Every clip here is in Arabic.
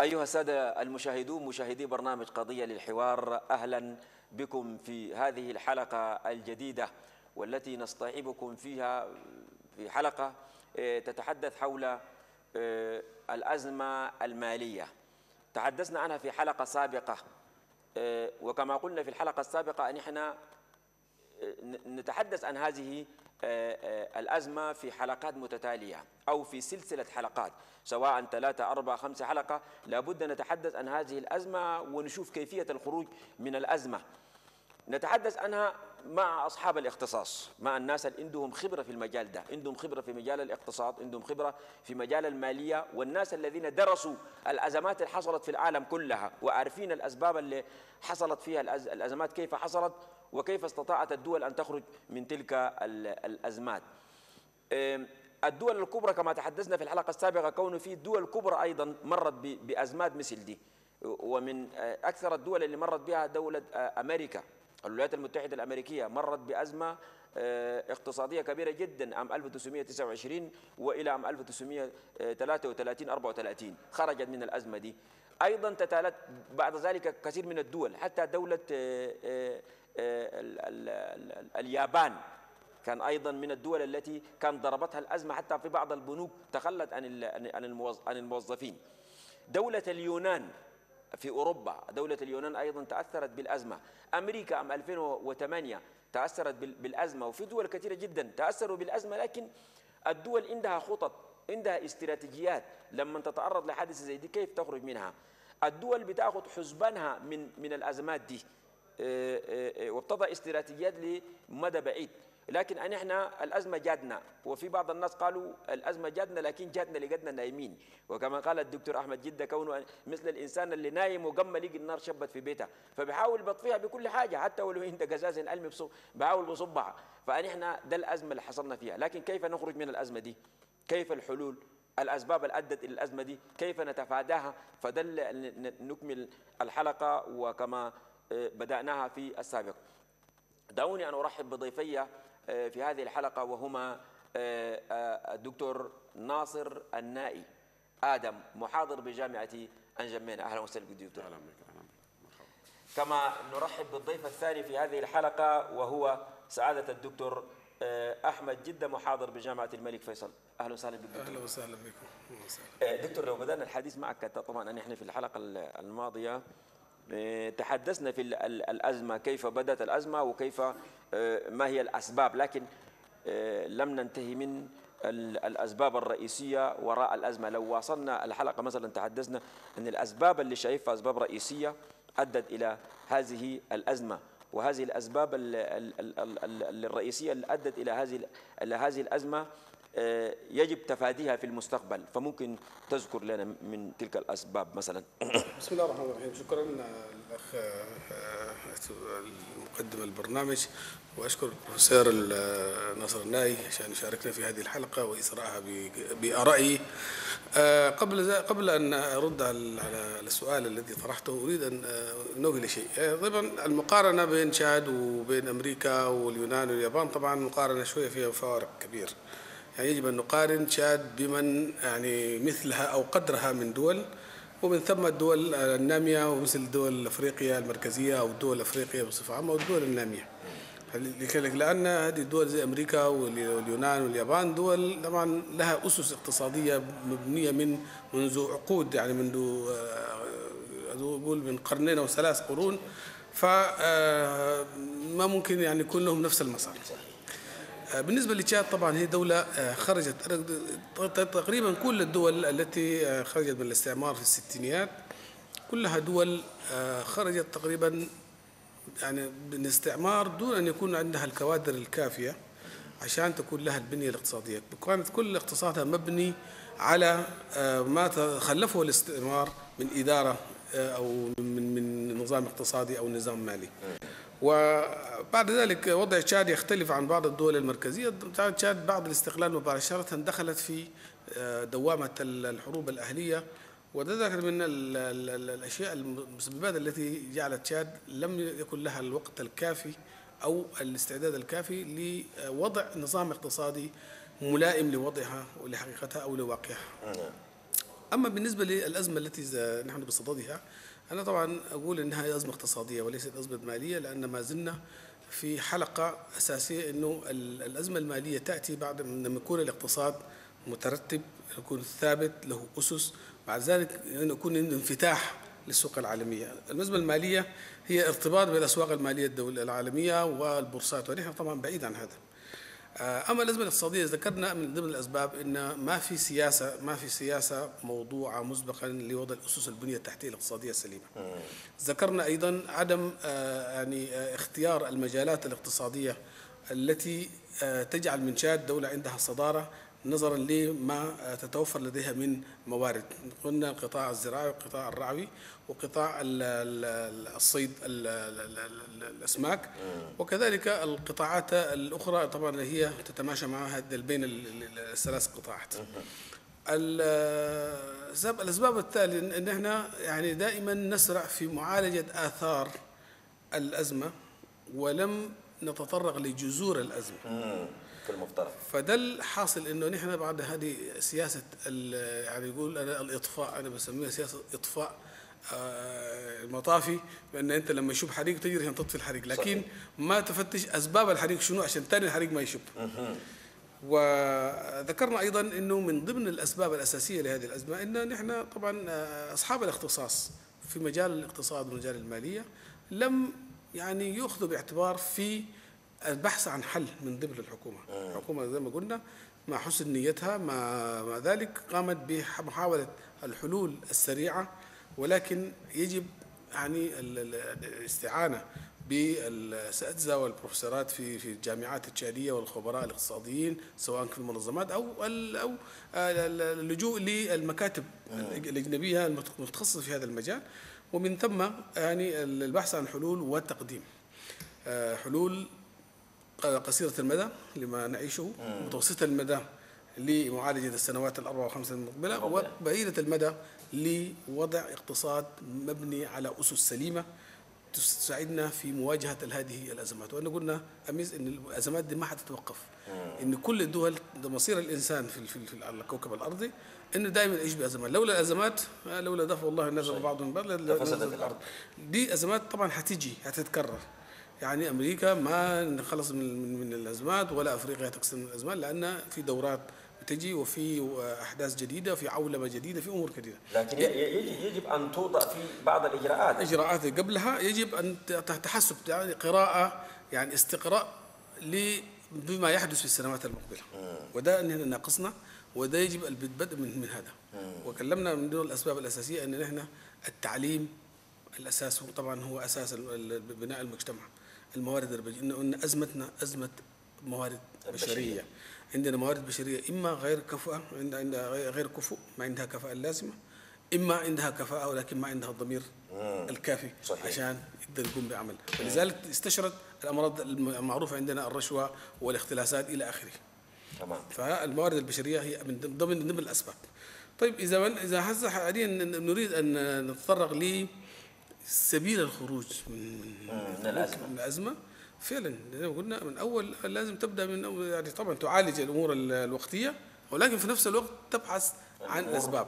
أيها السادة المشاهدون، مشاهدي برنامج قضية للحوار، أهلا بكم في هذه الحلقة الجديدة والتي نصطحبكم فيها في حلقة تتحدث حول الأزمة المالية. تحدثنا عنها في حلقة سابقة، وكما قلنا في الحلقة السابقة أن احنا نتحدث عن هذه الأزمة في حلقات متتالية أو في سلسلة حلقات، سواء 3 4 5 حلقة. لابد نتحدث عن هذه الأزمة ونشوف كيفية الخروج من الأزمة. نتحدث عنها مع أصحاب الاختصاص، مع الناس اللي عندهم خبرة في المجال ده، عندهم خبرة في مجال الاقتصاد، عندهم خبرة في مجال المالية، والناس الذين درسوا الأزمات اللي حصلت في العالم كلها وعارفين الأسباب اللي حصلت فيها الأزمات، كيف حصلت وكيف استطاعت الدول أن تخرج من تلك الأزمات. الدول الكبرى كما تحدثنا في الحلقة السابقة، كون في دول كبرى أيضا مرت بأزمات مثل دي، ومن أكثر الدول اللي مرت بها دولة أمريكا، الولايات المتحدة الأمريكية، مرت بأزمة اقتصادية كبيرة جدا عام 1929 وإلى عام 1933 34 خرجت من الأزمة دي. أيضا تتالت بعد ذلك كثير من الدول، حتى دولة اليابان كان أيضا من الدول التي كان ضربتها الأزمة، حتى في بعض البنوك تخلت عن الموظفين. دولة اليونان في أوروبا، دولة اليونان أيضا تأثرت بالأزمة. أمريكا عام 2008 تأثرت بالأزمة، وفي دول كثيرة جدا تأثروا بالأزمة، لكن الدول عندها خطط، عندها استراتيجيات لما تتعرض لحادثة زي دي كيف تخرج منها. الدول بتأخذ حسبانها من الأزمات دي وابتضع استراتيجيات لمدى بعيد. لكن احنا الأزمة جاتنا، وفي بعض الناس قالوا الأزمة جاتنا لكن جاتنا لقدنا نايمين، وكما قال الدكتور أحمد جدة كونه مثل الإنسان اللي نايم وقام لقي النار شبت في بيته، فبيحاول بيطفيها بكل حاجة، حتى ولو عنده قزاز علمي بحاول بصبها. فنحن ده الأزمة اللي حصلنا فيها، لكن كيف نخرج من الأزمة دي؟ كيف الحلول؟ الأسباب اللي أدت إلى الأزمة دي كيف نتفاداها؟ فده نكمل الحلقة وكما بدأناها في السابق. دعوني أن أرحب بضيفي في هذه الحلقة، وهما الدكتور ناصر النائي آدم، محاضر بجامعة أنجمينا. أهلا وسهلا بالدكتور. أهلا بك. كما نرحب بالضيف الثاني في هذه الحلقة وهو سعادة الدكتور أحمد جدة، محاضر بجامعة الملك فيصل. أهلا وسهلا بالدكتور. أهلا وسهلا بكم. دكتور، لو بدأنا الحديث معك، طبعا نحن في الحلقة الماضية تحدثنا في الأزمة، كيف بدأت الأزمة وكيف ما هي الأسباب، لكن لم ننتهي من الأسباب الرئيسية وراء الأزمة. لو واصلنا الحلقة مثلا تحدثنا أن الأسباب اللي شايفها أسباب رئيسية أدت إلى هذه الأزمة، وهذه الأسباب الرئيسية اللي أدت إلى هذه الأزمة يجب تفاديها في المستقبل. فممكن تذكر لنا من تلك الأسباب مثلا؟ بسم الله الرحمن الرحيم. شكرا الأخ مقدم البرنامج، وأشكر البروفيسور ناصر النائي عشان يشاركنا في هذه الحلقة وإسراءها بآرائه. قبل أن أرد على السؤال الذي طرحته، أريد أن أنوه لشيء. طبعا المقارنة بين تشاد وبين أمريكا واليونان واليابان طبعا مقارنة شوية فيها فوارق كبير. يعني يجب أن نقارن تشاد بمن يعني مثلها أو قدرها من دول، ومن ثم الدول النامية ومثل دول أفريقيا المركزية أو دول أفريقيا بصفة عامة والدول النامية. لأن هذه الدول زي أمريكا واليونان واليابان دول طبعا لها أسس اقتصادية مبنية منذ عقود، يعني منذ أقول من قرنين أو 3 قرون، فما ممكن يعني يكون لهم نفس المسار. بالنسبة لتشاد طبعا هي دولة خرجت تقريبا كل الدول التي خرجت من الاستعمار في الستينيات كلها دول خرجت تقريبا يعني من الاستعمار دون أن يكون عندها الكوادر الكافية عشان تكون لها البنية الاقتصادية. كانت كل اقتصادها مبني على ما خلفه الاستعمار من إدارة أو من نظام اقتصادي أو نظام مالي. وبعد ذلك وضع تشاد يختلف عن بعض الدول المركزية. تشاد بعد الاستقلال مباشرة دخلت في دوامة الحروب الأهلية، وذلك من الأشياء المسببات التي جعلت تشاد لم يكن لها الوقت الكافي أو الاستعداد الكافي لوضع نظام اقتصادي ملائم لوضعها ولحقيقتها أو لواقعها. أما بالنسبة للأزمة التي نحن بصددها، أنا طبعا أقول أنها أزمة اقتصادية وليست أزمة مالية، لأن ما زلنا في حلقة أساسية أنه الأزمة المالية تأتي بعد لما يكون الاقتصاد مترتب، يكون ثابت له أسس، بعد ذلك يكون انفتاح للسوق العالمية. الأزمة المالية هي ارتباط بالأسواق المالية العالمية والبورصات، ونحن طبعا بعيد عن هذا. أما الأزمة الاقتصادية ذكرنا من ضمن الأسباب أن ما في سياسة موضوعة مسبقا لوضع الأسس البنية التحتية الاقتصادية السليمة. ذكرنا أيضا عدم اختيار المجالات الاقتصادية التي تجعل من شأن الدولة عندها صدارة نظرا لما تتوفر لديها من موارد. قلنا القطاع الزراعي والقطاع الرعوي وقطاع الصيد الأسماك، وكذلك القطاعات الأخرى طبعا اللي هي تتماشى مع بين الثلاث قطاعات. الأسباب التالية أن احنا يعني دائما نسرع في معالجة آثار الأزمة ولم نتطرق لجذور الأزمة في المفترض. فده الحاصل انه نحن بعد هذه سياسه يعني يقول انا الاطفاء، انا بسميها سياسه اطفاء المطافي، بان انت لما يشوف حريق تجري عشان تطفي الحريق، لكن ما تفتش اسباب الحريق شنو عشان ثاني الحريق ما يشب. وذكرنا ايضا انه من ضمن الاسباب الاساسيه لهذه الازمه ان نحن طبعا اصحاب الاختصاص في مجال الاقتصاد ومجال الماليه لم يعني ياخذوا باعتبار في البحث عن حل من ضمن الحكومة. الحكومة زي ما قلنا مع حسن نيتها مع ذلك قامت بمحاولة الحلول السريعة، ولكن يجب يعني الاستعانة بالأساتذة والبروفيسورات في الجامعات التشادية والخبراء الاقتصاديين سواء في المنظمات أو اللجوء للمكاتب الأجنبية المتخصصة في هذا المجال، ومن ثم يعني البحث عن حلول وتقديم حلول قصيرة المدى لما نعيشه، متوسطة المدى لمعالجة السنوات الأربع وخمسة المقبلة، وبعيدة المدى لوضع اقتصاد مبني على أسس سليمة تساعدنا في مواجهة هذه الأزمات. وأنا قلنا أميز أن الأزمات دي ما حتتوقف، أن كل الدول مصير الإنسان في الكوكب الأرضي أنه دائما يعيش بأزمات. لولا الأزمات لولا دفع الله الناس بعضهم من بعض لفسدت الأرض. دي أزمات طبعا هتتكرر. يعني أمريكا ما نخلص من الأزمات ولا أفريقيا تقسم من الأزمات، لأن في دورات بتجي وفي أحداث جديدة في عولمة جديدة في أمور جديدة. لكن يجب أن توضع في بعض إجراءات قبلها يجب أن تحسب يعني قراءة يعني استقراء بما يحدث في السنوات المقبلة، وده أن ناقصنا، وده يجب البدء من هذا. وكلمنا من دون الأسباب الأساسية أن نحن التعليم الأساس طبعا هو أساس بناء المجتمع. الموارد البشرية، إن أزمتنا أزمة موارد بشرية. عندنا موارد بشرية إما غير كفؤة، عندها غير كفؤ، ما عندها كفاءة اللازمة، إما عندها كفاءة ولكن ما عندها الضمير الكافي صحيح. عشان يقدر يقوم بعمل. ولذلك استشرت الأمراض المعروفة عندنا الرشوة والاختلاسات إلى آخره. تمام. فالموارد البشرية هي من ضمن الأسباب. طيب إذا هسه حاليا نريد أن نتطرق سبيل الخروج من الأزمة فعلا زي ما قلنا من أول لازم تبدأ من أول، يعني طبعا تعالج الأمور الوقتية، ولكن في نفس الوقت تبحث عن الأسباب.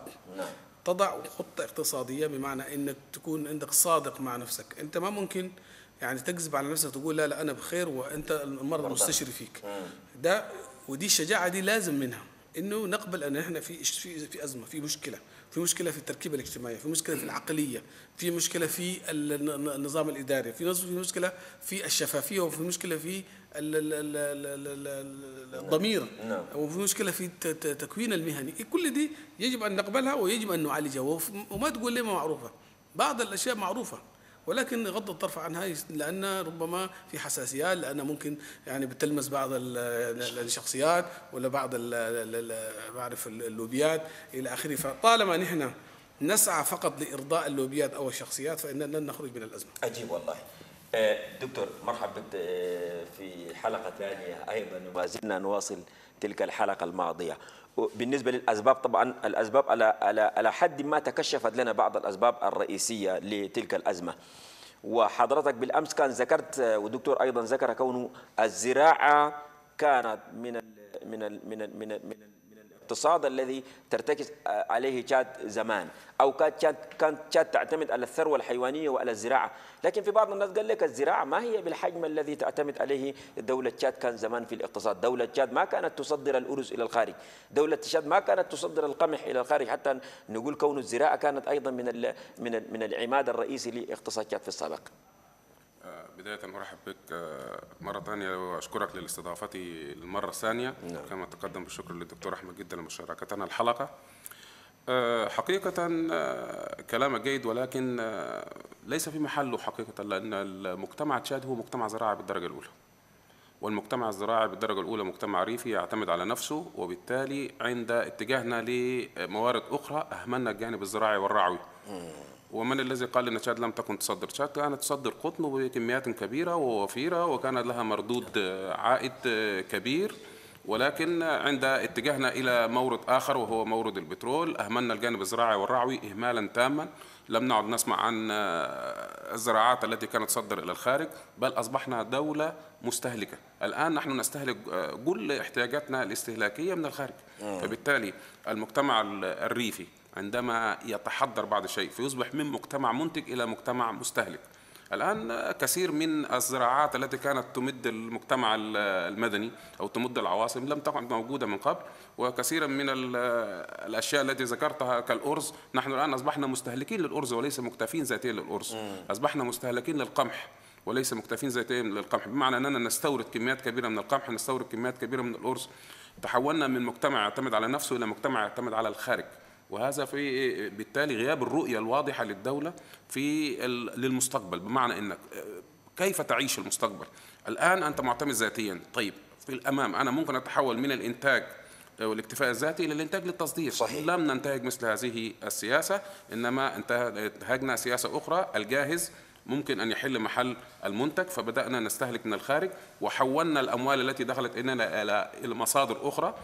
تضع خطة اقتصادية بمعنى أنك تكون عندك صادق مع نفسك. أنت ما ممكن يعني تكذب على نفسك تقول لا أنا بخير وأنت المرض مستشري فيك. ده ودي الشجاعة دي لازم منها إنه نقبل أن إحنا في أزمة، في مشكلة في التركيبة الاجتماعية، في مشكلة في العقلية، في مشكلة في النظام الإداري، في مشكلة في الشفافية، وفي مشكلة في الضمير، وفي مشكلة في التكوين المهني. كل دي يجب أن نقبلها ويجب أن نعالجها، وما تقول لي ما معروفة. بعض الأشياء معروفة ولكن غض الطرف عنها لأن ربما في حساسيات، لأن ممكن يعني بتلمس بعض الشخصيات ولا بعض بعرف اللوبيات إلى آخره. فطالما نحن نسعى فقط لإرضاء اللوبيات أو الشخصيات فإننا لن نخرج من الأزمة. عجيب والله. دكتور مرحبا بك في حلقة ثانية أيضا، وما زلنا نواصل تلك الحلقة الماضية. بالنسبة للأسباب طبعا الأسباب على حد ما تكشفت لنا بعض الأسباب الرئيسية لتلك الأزمة، وحضرتك بالأمس كان ذكرت والدكتور أيضا ذكر كونه الزراعة كانت من الاقتصاد الذي ترتكز عليه تشاد زمان، أو كانت تشاد تعتمد على الثروة الحيوانية وعلى الزراعة. لكن في بعض الناس قال لك الزراعة ما هي بالحجم الذي تعتمد عليه دولة تشاد كان زمان في الاقتصاد. دولة تشاد ما كانت تصدر الأرز إلى الخارج، دولة تشاد ما كانت تصدر القمح إلى الخارج، حتى نقول كون الزراعة كانت أيضا من العماد الرئيسي لاقتصاد تشاد في السابق. بداية أرحب بك مرة ثانية وأشكرك لاستضافتي المرة الثانية. كما تقدم بالشكر للدكتور أحمد جدا لمشاركتنا الحلقة. حقيقة كلامك جيد، ولكن ليس في محله حقيقة، لأن المجتمع تشاد هو مجتمع زراعي بالدرجة الأولى، والمجتمع الزراعي بالدرجة الأولى مجتمع ريفي يعتمد على نفسه، وبالتالي عند اتجاهنا لموارد أخرى أهملنا الجانب الزراعي والرعوي. ومن الذي قال أن تشاد لم تكن تصدر؟ تشاد كانت تصدر قطن بكميات كبيرة ووفيرة، وكان لها مردود عائد كبير، ولكن عند اتجاهنا إلى مورد آخر وهو مورد البترول أهملنا الجانب الزراعي والرعوي إهمالا تاما. لم نعد نسمع عن الزراعات التي كانت تصدر إلى الخارج، بل أصبحنا دولة مستهلكة. الآن نحن نستهلك كل احتياجاتنا الاستهلاكية من الخارج. فبالتالي المجتمع الريفي عندما يتحضر بعض الشيء فيصبح من مجتمع منتج إلى مجتمع مستهلك. الآن كثير من الزراعات التي كانت تمد المجتمع المدني أو تمد العواصم لم تكن موجودة من قبل، وكثيرا من الأشياء التي ذكرتها كالأرز، نحن الآن أصبحنا مستهلكين للأرز وليس مكتفين ذاتيا للأرز. أصبحنا مستهلكين للقمح وليس مكتفين ذاتيا للقمح، بمعنى أننا نستورد كميات كبيرة من القمح، نستورد كميات كبيرة من الأرز. تحولنا من مجتمع يعتمد على نفسه إلى مجتمع يعتمد على الخارج، وهذا في بالتالي غياب الرؤية الواضحة للدولة للمستقبل. بمعنى أنك كيف تعيش المستقبل؟ الآن أنت معتمد ذاتيا، طيب في الأمام أنا ممكن أتحول من الإنتاج والاكتفاء الذاتي إلى الإنتاج للتصدير. صحيح. لم ننتهج مثل هذه السياسة، إنما انتهجنا سياسة أخرى، الجاهز ممكن أن يحل محل المنتج، فبدأنا نستهلك من الخارج وحولنا الأموال التي دخلت إلينا إلى مصادر أخرى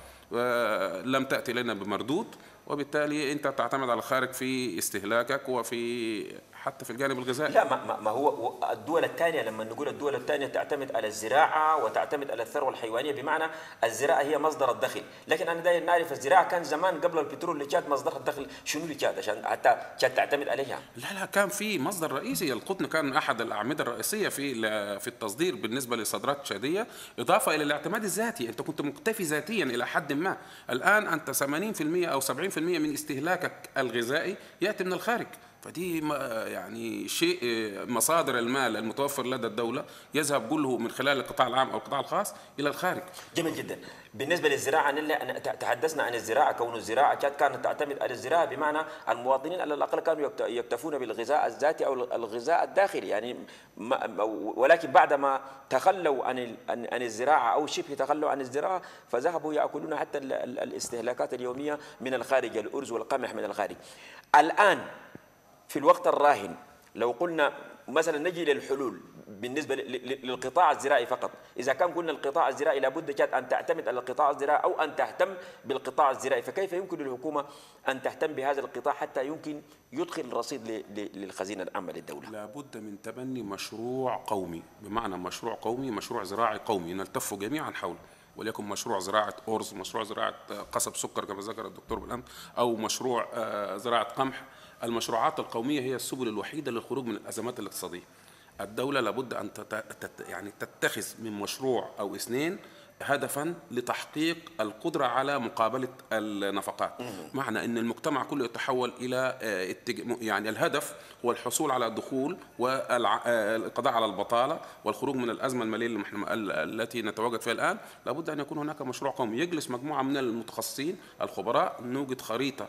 لم تأتي لنا بمردود، وبالتالي أنت تعتمد على الخارج في استهلاكك وفي حتى في الجانب الغذائي. لا، ما هو الدول الثانية، لما نقول الدول الثانية تعتمد على الزراعة وتعتمد على الثروة الحيوانية، بمعنى الزراعة هي مصدر الدخل. لكن أنا داير نعرف الزراعة كان زمان قبل البترول لتشاد مصدر الدخل شنو لتشاد عشان حتى تشاد تعتمد عليها؟ لا كان في مصدر رئيسي، القطن كان أحد الأعمدة الرئيسية في التصدير بالنسبة للصادرات التشادية، إضافة إلى الاعتماد الذاتي. أنت كنت مكتفي ذاتيا إلى حد ما. الآن أنت 80% أو 70% من استهلاكك الغذائي يأتي من الخارج، فدي يعني شيء مصادر المال المتوفر لدى الدولة يذهب كله من خلال القطاع العام أو القطاع الخاص إلى الخارج. جميل جدا. بالنسبة للزراعة تحدثنا عن الزراعة، كون الزراعة كانت تعتمد على الزراعة، بمعنى المواطنين على الأقل كانوا يكتفون بالغذاء الذاتي أو الغذاء الداخلي يعني، ولكن بعدما تخلوا عن الزراعة أو شبه تخلوا عن الزراعة فذهبوا يأكلون حتى الاستهلاكات اليومية من الخارج، الأرز والقمح من الخارج. الآن في الوقت الراهن لو قلنا مثلا نجي للحلول بالنسبة للقطاع الزراعي فقط، إذا كان قلنا القطاع الزراعي لابد أن تعتمد على القطاع الزراعي أو أن تهتم بالقطاع الزراعي، فكيف يمكن للحكومة أن تهتم بهذا القطاع حتى يمكن يدخل الرصيد للخزينة العامة للدولة؟ لابد من تبني مشروع قومي، بمعنى مشروع قومي، مشروع زراعي قومي نلتف جميعا حوله، وليكن مشروع زراعة أرز، مشروع زراعة قصب سكر كما ذكر الدكتور بالأمس، أو مشروع زراعة قمح. المشروعات القومية هي السبل الوحيدة للخروج من الأزمات الاقتصادية. الدولة لابد أن يعني تتخذ من مشروع أو اثنين هدفا لتحقيق القدرة على مقابلة النفقات. معنى أن المجتمع كله يتحول إلى يعني الهدف هو الحصول على الدخول والقضاء على البطالة والخروج من الأزمة المالية التي نتواجد فيها الآن. لابد أن يكون هناك مشروع قومي يجلس مجموعة من المتخصصين الخبراء، نوجد خريطة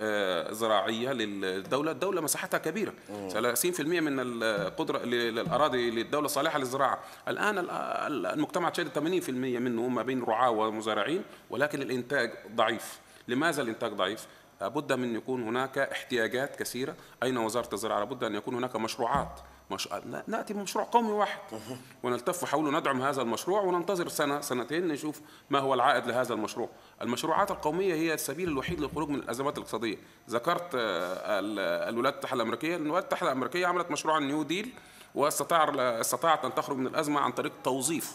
زراعية للدولة. الدولة مساحتها كبيرة، 30% من القدرة للأراضي للدولة صالحة للزراعة. الآن المجتمع التشادي 80% منه ما بين رعاة ومزارعين، ولكن الإنتاج ضعيف. لماذا الإنتاج ضعيف؟ لابد من يكون هناك احتياجات كثيرة. أين وزارة الزراعة؟ لابد أن يكون هناك مشروعات. نأتي بمشروع قومي واحد ونلتف حوله، ندعم هذا المشروع وننتظر سنة سنتين نشوف ما هو العائد لهذا المشروع. المشروعات القومية هي السبيل الوحيد للخروج من الأزمات الاقتصادية. ذكرت الولايات المتحدة الأمريكية. الولايات المتحدة الأمريكية عملت مشروع النيو ديل واستطاعت أن تخرج من الأزمة عن طريق توظيف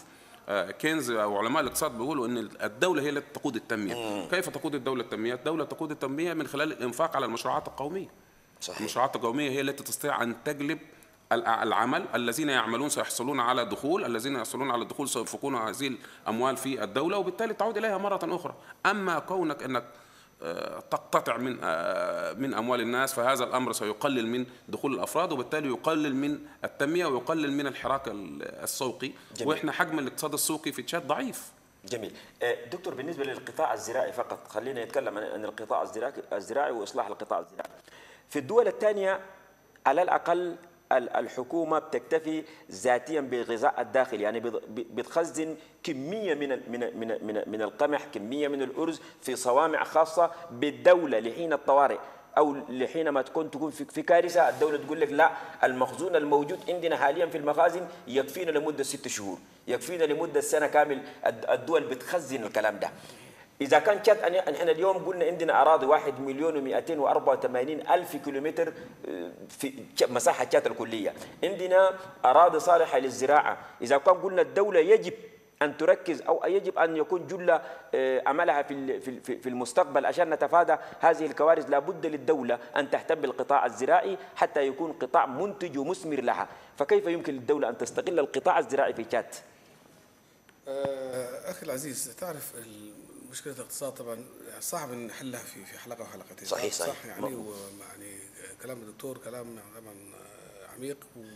كينز او علماء الاقتصاد بيقولوا ان الدوله هي التي تقود التنميه. كيف تقود الدوله التنميه؟ الدوله تقود التنميه من خلال الانفاق على المشروعات القوميه. صحيح. المشروعات القوميه هي التي تستطيع ان تجلب العمل. الذين يعملون سيحصلون على دخول، الذين يحصلون على الدخول سينفقون هذه الاموال في الدوله، وبالتالي تعود اليها مره اخرى. اما كونك انك تقتطع من اموال الناس، فهذا الامر سيقلل من دخول الافراد، وبالتالي يقلل من التنميه ويقلل من الحراك السوقي. جميل. واحنا حجم الاقتصاد السوقي في تشاد ضعيف. جميل. دكتور، بالنسبه للقطاع الزراعي فقط، خلينا نتكلم عن القطاع الزراعي واصلاح القطاع الزراعي. في الدول الثانيه على الاقل الحكومه بتكتفي ذاتيا بالغذاء الداخلي، يعني بتخزن كميه من القمح، كميه من الارز في صوامع خاصه بالدوله لحين الطوارئ او لحينما تكون في كارثه. الدوله تقول لك لا، المخزون الموجود عندنا حاليا في المخازن يكفينا لمده 6 شهور، يكفينا لمده سنه كامل. الدول بتخزن الكلام ده. إذا كان تشاد، نحن اليوم قلنا عندنا أراضي 1,284,000 كيلومتر في مساحة تشاد الكلية، عندنا أراضي صالحة للزراعة. إذا كان قلنا الدولة يجب أن تركز أو يجب أن يكون جل عملها في المستقبل عشان نتفادى هذه الكوارث، لابد للدولة أن تهتم بالقطاع الزراعي حتى يكون قطاع منتج ومثمر لها. فكيف يمكن للدولة أن تستغل القطاع الزراعي في تشاد؟ أخي العزيز، تعرف مشكلة الاقتصاد طبعا صعب نحلها في حلقة وحلقتين. صحيح صح يعني. ويعني كلام الدكتور كلام طبعا عميق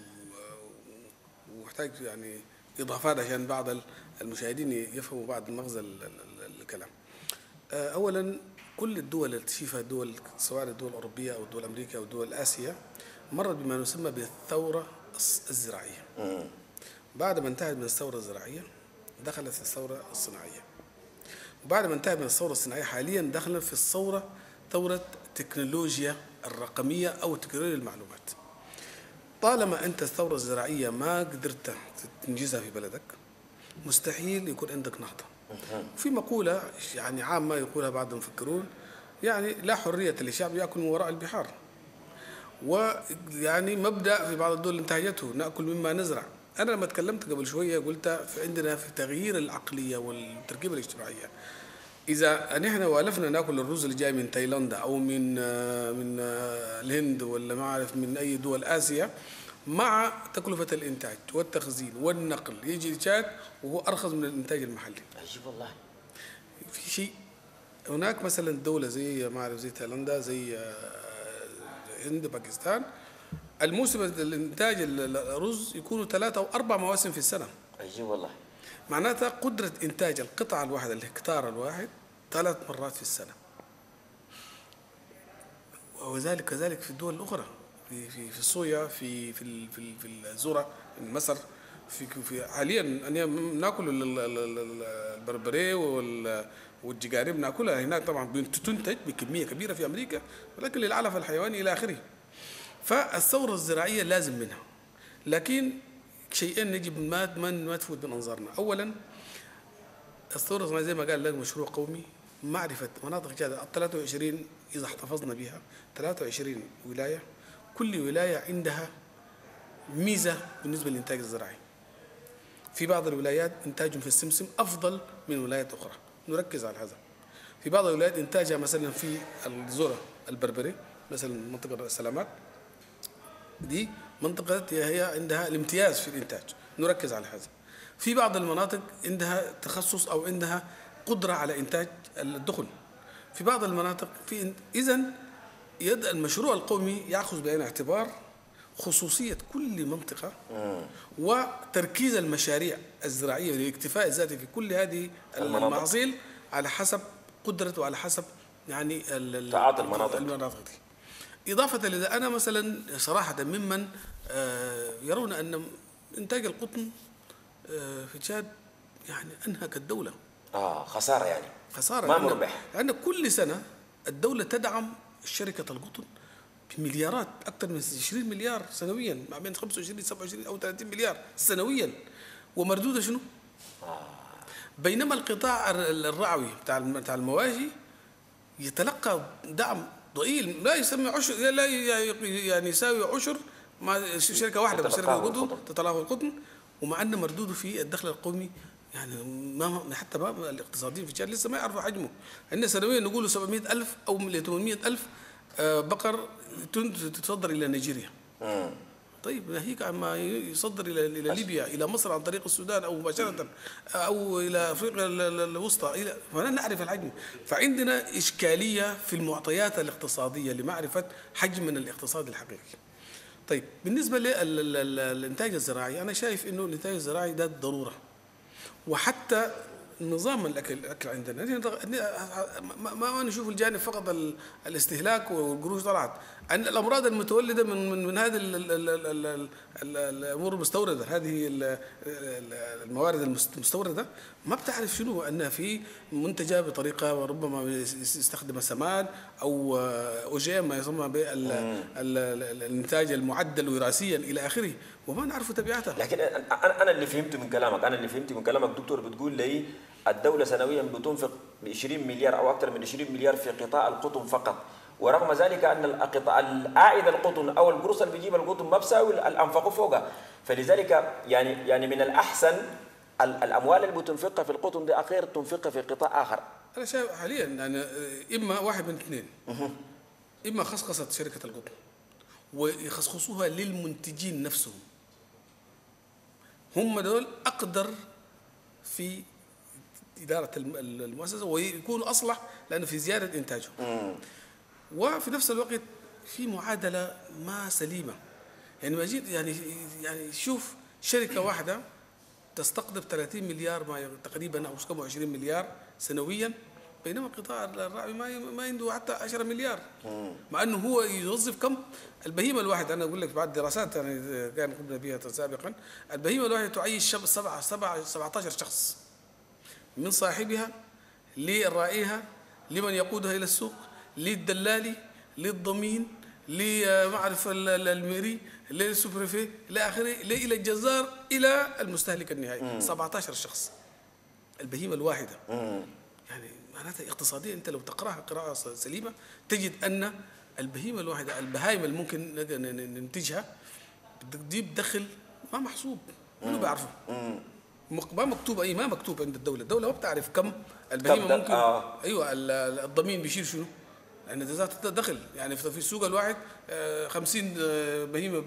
ومحتاج يعني إضافات عشان بعض المشاهدين يفهموا بعض مغزى الكلام. أولا، كل الدول اللي تشوفها الدول، سواء الدول الأوروبية أو الدول الأمريكية أو الدول الآسية، مرت بما يسمى بالثورة الزراعية. بعد ما انتهت من الثورة الزراعية دخلت في الثورة الصناعية، وبعد ما انتهت من الثورة الصناعية حاليا دخلنا في ثورة التكنولوجيا الرقمية أو تكنولوجيا المعلومات. طالما أنت الثورة الزراعية ما قدرت تنجزها في بلدك، مستحيل يكون عندك نهضة. في مقولة يعني عامة يقولها بعض المفكرون، يعني لا حرية للشعب يأكل من وراء البحار. ويعني مبدأ في بعض الدول انتهجته، نأكل مما نزرع. أنا لما تكلمت قبل شوية قلت عندنا في تغيير العقلية والتركيبة الاجتماعية، إذا نحن والفنا ناكل الرز اللي جاي من تايلاندا أو من الهند ولا ما أعرف من أي دول آسيا، مع تكلفة الإنتاج والتخزين والنقل، يجي تشاد وهو أرخص من الإنتاج المحلي. عجيب والله. في شيء هناك مثلا دولة زي ما أعرف زي تايلاندا، زي الهند، باكستان، الموسم الانتاج الرز يكونوا 3 أو 4 مواسم في السنة. عجيب والله. معناتها قدرة إنتاج القطعة الواحدة، الهكتار الواحد، 3 مرات في السنة. وذلك كذلك في الدول الأخرى، في الصويا، في الذرة، مصر، في حاليا ناكل البربري والجقارب ناكلها هناك، طبعا تنتج بكمية كبيرة في أمريكا، ولكن للعلف الحيواني إلى آخره. فالثورة الزراعية لازم منها، لكن شيئين يجب ما تفوت من أنظارنا. أولا، الثورة الزراعية زي ما قال لك مشروع قومي، معرفة مناطق تشاد 23 إذا احتفظنا بها، 23 ولاية، كل ولاية عندها ميزة بالنسبة للإنتاج الزراعي. في بعض الولايات إنتاجهم في السمسم أفضل من ولايات أخرى، نركز على هذا. في بعض الولايات إنتاجها مثلا في الذرة البربري، مثلا منطقة السلامات دي منطقة هي عندها الامتياز في الإنتاج، نركز على هذا. في بعض المناطق عندها تخصص أو عندها قدرة على إنتاج الدخن. في بعض المناطق إذن المشروع القومي يأخذ بعين الاعتبار خصوصية كل منطقة وتركيز المشاريع الزراعية للاكتفاء الذاتي في كل هذه المحاصيل على حسب قدرته وعلى حسب يعني تعاطي المناطق دي. إضافة لذا، أنا مثلا صراحة ممن يرون أن إنتاج القطن في تشاد يعني أنهك الدولة. خسارة يعني. خسارة ما مربح. لأن كل سنة الدولة تدعم شركة القطن بمليارات، أكثر من 20 مليار سنويا، ما بين 25 27 أو 30 مليار سنويا، ومردودها شنو؟ بينما القطاع الرعوي بتاع المواشي يتلقى دعم ضئيل، لا يسمى عشر، لا يعني يساوي عشر مع شركة واحدة بس، شركة القطن تتلقى القطن، ومع أن مردوده في الدخل القومي يعني ما حتى ما الاقتصاديين في تشاد لسه ما يعرفوا حجمه. عندنا سنويا نقولوا 700,000 أو 800,000 بقر تتصدر إلى نيجيريا. طيب ناهيك عن ما يصدر إلى ليبيا، إلى مصر عن طريق السودان أو مباشرة، أو إلى أفريقيا الوسطى، فلا نعرف الحجم. فعندنا إشكالية في المعطيات الاقتصادية لمعرفة حجمنا الاقتصادي الحقيقي. طيب بالنسبة للإنتاج الزراعي، أنا شايف إنه الإنتاج الزراعي ده ضرورة، وحتى نظام الأكل عندنا ما نشوف الجانب فقط الاستهلاك والقروش طلعت. أن الأمراض المتولدة من هذه الأمور المستوردة، هذه الموارد المستوردة، ما بتعرف شنو أنها في منتجة بطريقة ربما يستخدم سمان أو أوجيم ما يسمى بالإنتاج المعدل وراثيا إلى آخره، وما نعرف تبعاتها. لكن أنا اللي فهمته من كلامك دكتور، بتقول لي الدولة سنويا بتنفق 20 مليار أو أكثر من 20 مليار في قطاع القطن فقط، ورغم ذلك أن العائد القطن أو القروش اللي بيجيب القطن ما بساوي الأنفاق فوقها. فلذلك يعني من الأحسن الأموال اللي بتنفقها في القطن دي أخير تنفقها في قطاع آخر. أنا شايف حاليا يعني إما واحد من اثنين، إما خصخصت شركة القطن ويخصخصوها للمنتجين نفسهم، هم دول أقدر في إدارة المؤسسة ويكونوا أصلح لأنه في زيادة إنتاجهم. وفي نفس الوقت في معادلة ما سليمة، يعني ما جيت يعني شوف شركة واحدة تستقطب 30 مليار تقريبا أو 20 مليار سنويا، بينما القطاع الراعي ما عنده حتى 10 مليار، مع أنه هو يوظف كم البهيمة الواحدة. أنا أقول لك بعد دراسات يعني كان قمنا بها سابقا، البهيمة الواحدة تعيش 17 شخص، من صاحبها لرائيها لمن يقودها إلى السوق للدلالي للضمين لمعرفة الميري للسوبريفي إلى آخره إلى الجزار إلى المستهلك النهائي. 17 شخص البهيمة الواحدة. يعني معناتها اقتصاديا أنت لو تقرأها قراءة سليمة تجد أن البهيمة الواحدة، البهائم اللي ممكن ننتجها بتجيب دخل ما محسوب، منو بيعرفه؟ ما مكتوب ما مكتوب عند الدولة ما بتعرف كم البهيمة ممكن. أيوة الضمين بيشيل شنو؟ لأن ذات دخل، يعني في السوق الواحد 50 بهيمة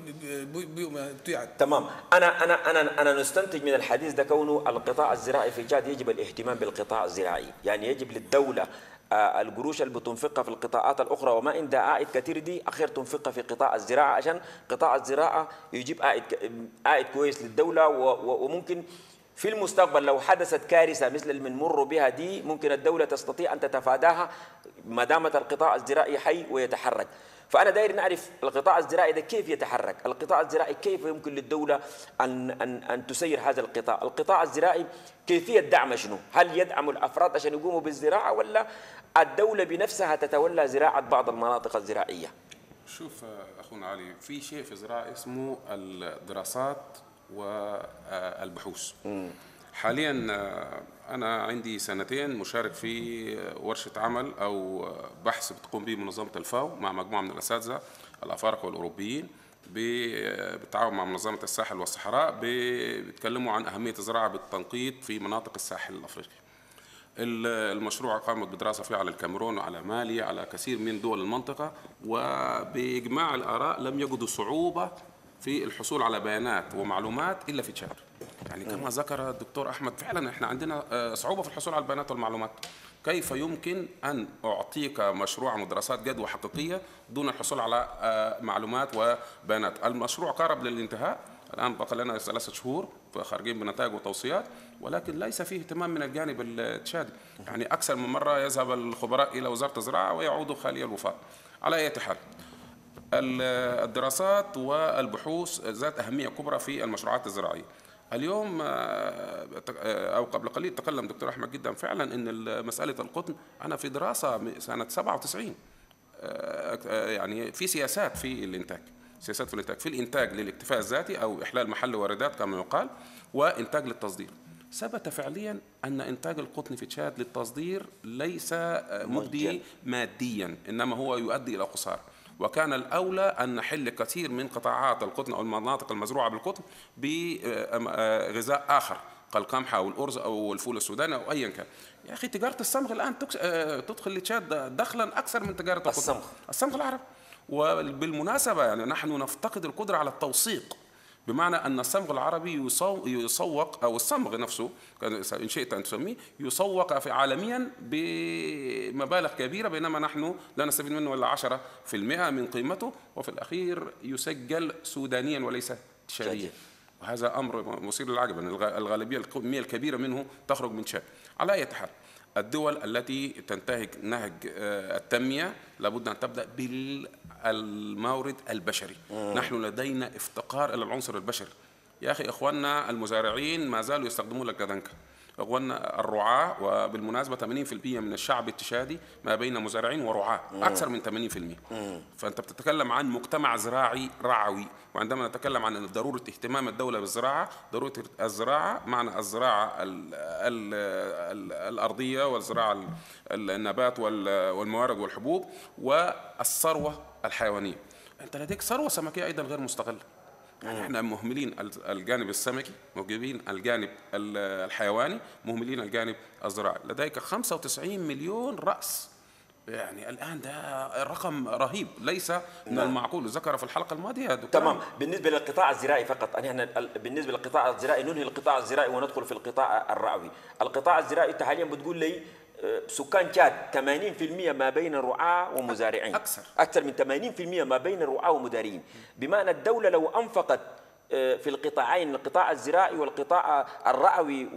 بتوعد. تمام. أنا نستنتج من الحديث ده كونه القطاع الزراعي في تشاد يجب الاهتمام بالقطاع الزراعي، يعني يجب للدولة القروش اللي بتنفقها في القطاعات الأخرى وما عندها عائد كثير دي أخير تنفقها في قطاع الزراعة، عشان قطاع الزراعة يجيب عائد كويس للدولة. وممكن في المستقبل لو حدثت كارثة مثل اللي بنمر بها دي ممكن الدولة تستطيع أن تتفاداها ما دامت القطاع الزراعي حي ويتحرك. فأنا داير نعرف القطاع الزراعي ده كيف يتحرك، القطاع الزراعي كيف يمكن للدولة أن تسير هذا القطاع الزراعي كيفية دعم شنو؟ هل يدعم الأفراد عشان يقوموا بالزراعة ولا الدولة بنفسها تتولى زراعة بعض المناطق الزراعية؟ شوف أخونا علي، في شيء في الزراعة اسمه الدراسات والبحوث. حاليا أنا عندي سنتين مشارك في ورشة عمل أو بحث بتقوم به منظمة الفاو مع مجموعة من الأساتذة الأفارقة والأوروبيين بالتعاون مع منظمة الساحل والصحراء، بيتكلموا عن أهمية الزراعة بالتنقيط في مناطق الساحل الأفريقي. المشروع قامت بدراسة فيه على الكاميرون وعلى مالي على كثير من دول المنطقة، وبإجماع الآراء لم يجدوا صعوبة في الحصول على بيانات ومعلومات إلا في تشاد. يعني كما ذكر الدكتور أحمد فعلا إحنا عندنا صعوبة في الحصول على البيانات والمعلومات. كيف يمكن أن أعطيك مشروع دراسات جدوى حقيقية دون الحصول على معلومات وبيانات؟ المشروع قارب للانتهاء، الآن بقى لنا 3 شهور خارجين بنتائج وتوصيات، ولكن ليس فيه اهتمام من الجانب التشادي. يعني أكثر من مرة يذهب الخبراء إلى وزارة الزراعة ويعودوا خالي الوفاء. على أي حال، الدراسات والبحوث ذات أهمية كبرى في المشروعات الزراعية. اليوم أو قبل قليل تكلم دكتور أحمد جدا فعلا إن مسألة القطن، أنا في دراسة سنة 97 يعني في سياسات في الإنتاج، في الإنتاج للاكتفاء الذاتي أو إحلال محل واردات كما يقال، وإنتاج للتصدير. ثبت فعليا أن إنتاج القطن في تشاد للتصدير ليس مجدي ماديا، إنما هو يؤدي إلى خسارة. وكان الأولى أن نحل كثير من قطاعات القطن أو المناطق المزروعة بالقطن بغذاء آخر كالقمح او الارز او الفول السوداني او ايا كان. يا اخي تجاره الصمغ الان تدخل لتشاد دخلا اكثر من تجاره الصمغ العربي. وبالمناسبه يعني نحن نفتقد القدره على التوثيق، بمعنى أن الصمغ العربي يسوق، أو الصمغ نفسه إن شئت أن تسميه، يسوق في عالميا بمبالغ كبيرة، بينما نحن لا نستفيد منه إلا 10% من قيمته، وفي الأخير يسجل سودانيا وليس تشاديا. وهذا أمر مثير للعجب أن الغالبية الكمية الكبيرة منه تخرج من تشاد. على أي حال، الدول التي تنتهج نهج التنمية لابد أن تبدأ بالمورد البشري. نحن لدينا افتقار إلى العنصر البشري. يا أخي إخواننا المزارعين ما زالوا يستخدمون الكذنكة، إخواننا الرعاة، وبالمناسبة 80% من الشعب التشادي ما بين مزارعين ورعاة، أكثر من 80%. فأنت بتتكلم عن مجتمع زراعي رعوي. وعندما نتكلم عن ضرورة اهتمام الدولة بالزراعة، ضرورة الزراعة معنى الزراعة الأرضية والزراعة النبات والموارد والحبوب والثروة الحيوانية. أنت لديك ثروة سمكية أيضا غير مستغلة. يعني احنا مهملين الجانب السمكي، مهملين الجانب الحيواني، مهملين الجانب الزراعي. لديك 95 مليون رأس. يعني الآن ده رقم رهيب، ليس من المعقول. ذكر في الحلقة الماضية دكتور. تمام. بالنسبة للقطاع الزراعي فقط، احنا بالنسبة للقطاع الزراعي ننهي القطاع الزراعي وندخل في القطاع الرعوي. القطاع الزراعي انت حاليا بتقول لي سكان تشاد 80% ما بين رعاة ومزارعين، أكثر من 80% ما بين رعاة ومزارعين. بمعنى الدولة لو أنفقت في القطاعين، القطاع الزراعي والقطاع الرعوي،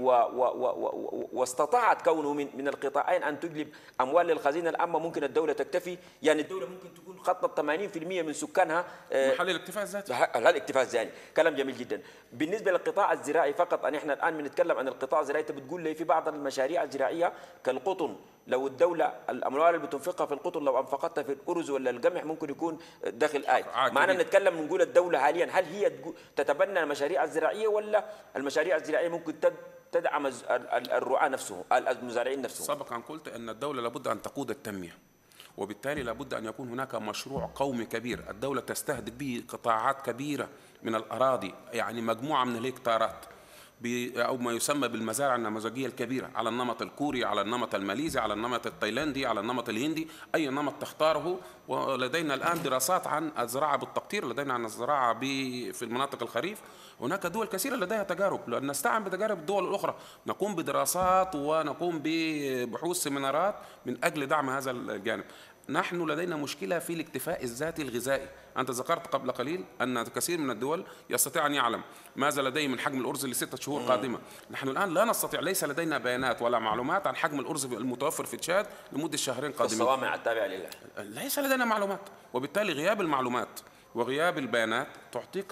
واستطاعت كونه من القطاعين أن تجلب أموال للخزينة العامة، ممكن الدولة تكتفي. يعني الدولة ممكن تكون خطت 80% من سكانها محل الاكتفاء الذاتي. الاكتفاء الذاتي. كلام جميل جدا. بالنسبة للقطاع الزراعي فقط، احنا الآن بنتكلم عن القطاع الزراعي. انت بتقول لي في بعض المشاريع الزراعية كالقطن، لو الدولة الأموال اللي بتنفقها في القطن لو أنفقتها في الأرز ولا القمح ممكن يكون دخل آي. معنا بنتكلم نقول الدولة حاليا هل هي تتبنى المشاريع الزراعية، ولا المشاريع الزراعية ممكن تدعم الرعاة نفسهم، المزارعين نفسهم؟ سبقا قلت أن الدولة لابد أن تقود التنمية، وبالتالي لابد أن يكون هناك مشروع قومي كبير الدولة تستهدف به قطاعات كبيرة من الأراضي، يعني مجموعة من الهكتارات، أو ما يسمى بالمزارع النموذجية الكبيرة، على النمط الكوري، على النمط الماليزي، على النمط التايلاندي، على النمط الهندي، أي نمط تختاره. ولدينا الآن دراسات عن الزراعة بالتقطير، لدينا عن الزراعة في المناطق الخريف. هناك دول كثيرة لديها تجارب، لأن نستعن بتجارب الدول الأخرى، نقوم بدراسات ونقوم ببحوث سيمينارات من أجل دعم هذا الجانب. نحن لدينا مشكلة في الاكتفاء الذاتي الغذائي. أنت ذكرت قبل قليل أن كثير من الدول يستطيع أن يعلم ماذا لديه من حجم الأرز ل6 شهور قادمة. نحن الآن لا نستطيع، ليس لدينا بيانات ولا معلومات عن حجم الأرز المتوفر في تشاد لمدة شهرين قادمين. الصوامع التابعة لله ليس لدينا معلومات، وبالتالي غياب المعلومات وغياب البيانات تعطيك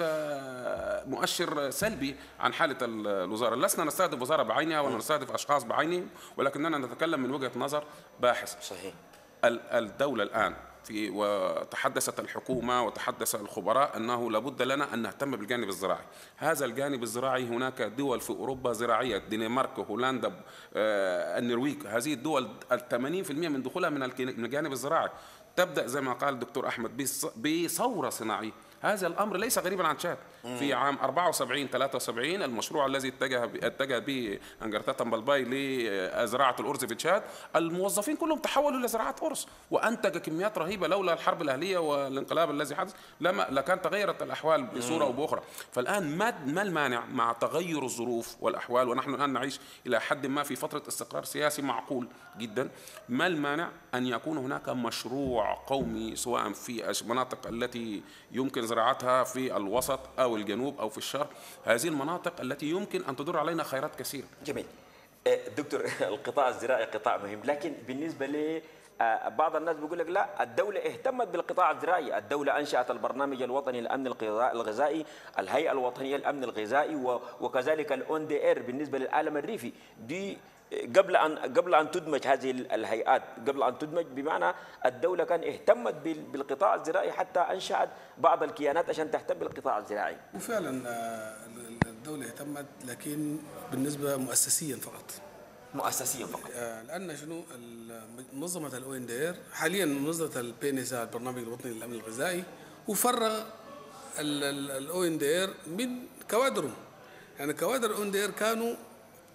مؤشر سلبي عن حالة الوزارة. لسنا نستهدف وزارة بعينها ولا نستهدف أشخاص بعينهم، ولكننا نتكلم من وجهة نظر باحث. صحيح. الدولة الآن وتحدثت الحكومة وتحدث الخبراء أنه لابد لنا أن نهتم بالجانب الزراعي. هذا الجانب الزراعي هناك دول في أوروبا زراعية، الدنمارك، هولندا، النرويج. هذه الدول 80% من دخولها من الجانب الزراعي. تبدأ زي ما قال الدكتور أحمد بثورة صناعية. هذا الأمر ليس غريبا عن تشاد. في عام 74-73 المشروع الذي اتجه به أنجرتا تمبلباي لزراعة الأرز في تشاد، الموظفين كلهم تحولوا إلى زراعة أرز وأنتج كميات رهيبة. لولا الحرب الأهلية والانقلاب الذي حدث لكان تغيرت الأحوال بصورة أو بأخرى. فالآن ما المانع مع تغير الظروف والأحوال، ونحن الآن نعيش إلى حد ما في فترة استقرار سياسي معقول جدا، ما المانع أن يكون هناك مشروع قومي سواء في المناطق التي يمكن زراعتها في الوسط أو الجنوب أو في الشرق، هذه المناطق التي يمكن أن تدر علينا خيرات كثيرة. جميل. دكتور، القطاع الزراعي قطاع مهم، لكن بالنسبة لي بعض الناس بيقول لك لا، الدولة اهتمت بالقطاع الزراعي. الدولة أنشأت البرنامج الوطني للأمن الغذائي، الهيئة الوطنية للأمن الغذائي، وكذلك الONDR بالنسبة للعالم الريفي. دي قبل أن تدمج هذه الهيئات، قبل أن تدمج، بمعنى الدولة كان اهتمت بالقطاع الزراعي حتى أنشأت بعض الكيانات عشان تهتم بالقطاع الزراعي. وفعلا الدولة اهتمت، لكن بالنسبة مؤسسيا فقط. مؤسسيا فقط. لأن شنو منظمة الONDR حاليا، منظمة الPNSA البرنامج الوطني للأمن الغذائي، وفرغ الONDR من كوادرهم. يعني كوادر الONDR كانوا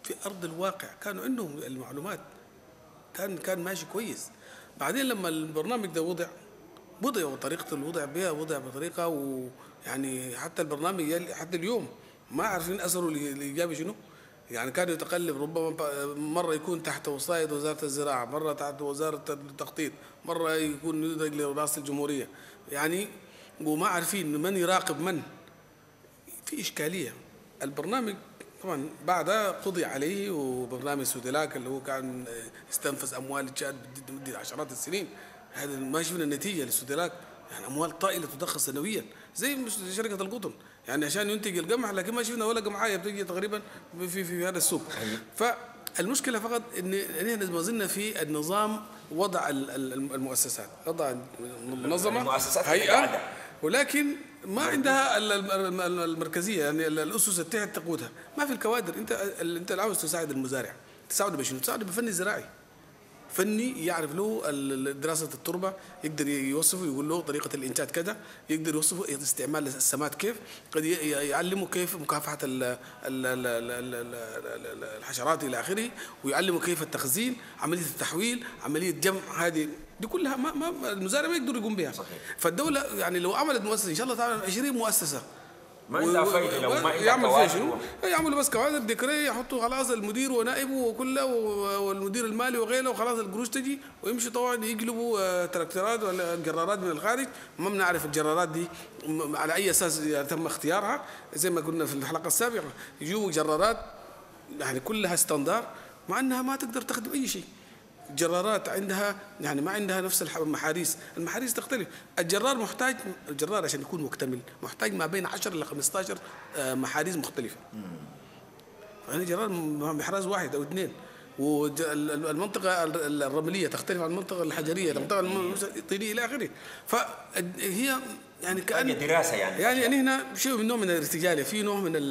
في ارض الواقع كانوا عندهم المعلومات، كان ماشي كويس. بعدين لما البرنامج ده وضع وطريقه الوضع بها وضع بطريقه، ويعني حتى البرنامج حتى اليوم ما عارفين اثره الايجابي شنو. يعني كان يتقلب، ربما مره يكون تحت وصايه وزاره الزراعه، مره تحت وزاره التخطيط، مره يكون يدرج لرئاسه الجمهوريه، يعني وما عارفين من يراقب من. في اشكاليه. البرنامج طبعا بعدها قضي عليه، وبرنامج سودلاك اللي هو كان يستنفذ اموال تشاد مده عشرات السنين، هذا ما شفنا النتيجه للسودلاك، يعني اموال طائله تضخ سنويا زي شركه القطن، يعني عشان ينتج القمح، لكن ما شفنا ولا قمحايه بتجي تقريبا في هذا السوق. فالمشكله فقط ان احنا ما زلنا في النظام، وضع المؤسسات، وضع المنظمه هيئه، ولكن ما عندها المركزيه، يعني الاسس التي تقودها، ما في الكوادر. انت عاوز تساعد المزارع، تساعده بشنو؟ تساعده بفن زراعي، فني يعرف له دراسة التربة، يقدر يوصفه، يقول له طريقة الإنتاج كذا، يقدر يوصفه استعمال السماد كيف، قد يعلمه كيف مكافحة الحشرات إلى آخره، ويعلمه كيف التخزين، عملية التحويل، عملية جمع، هذه دي كلها ما المزارع ما يقدر يقوم بها. صحيح. فالدولة يعني لو عملت مؤسسة إن شاء الله تعالى 20 مؤسسة ما عندها فايده، لو ما عندها يعمل فيها شنو؟ يعملوا بس كوادر ديكري، يحطوا خلاص المدير ونائبه وكله والمدير المالي وغيره، وخلاص القروش تجي ويمشوا طبعا يقلبوا تراكتورات ولا جرارات من الخارج، ما بنعرف الجرارات دي على اي اساس تم اختيارها. زي ما قلنا في الحلقه السابقه، يجوا جرارات يعني كلها ستاندار، مع انها ما تقدر تخدم اي شيء. جرارات عندها يعني ما عندها نفس المحاريس تختلف. الجرار عشان يكون مكتمل محتاج ما بين 10 إلى 15 محاريس مختلفة. يعني جرار محراز واحد أو اثنين، والمنطقة الرملية تختلف عن المنطقة الحجرية، المنطقة الطينية إلى آخره. فهي يعني كأن دراسة يعني هنا شيء من نوع من الارتجالية، في نوع من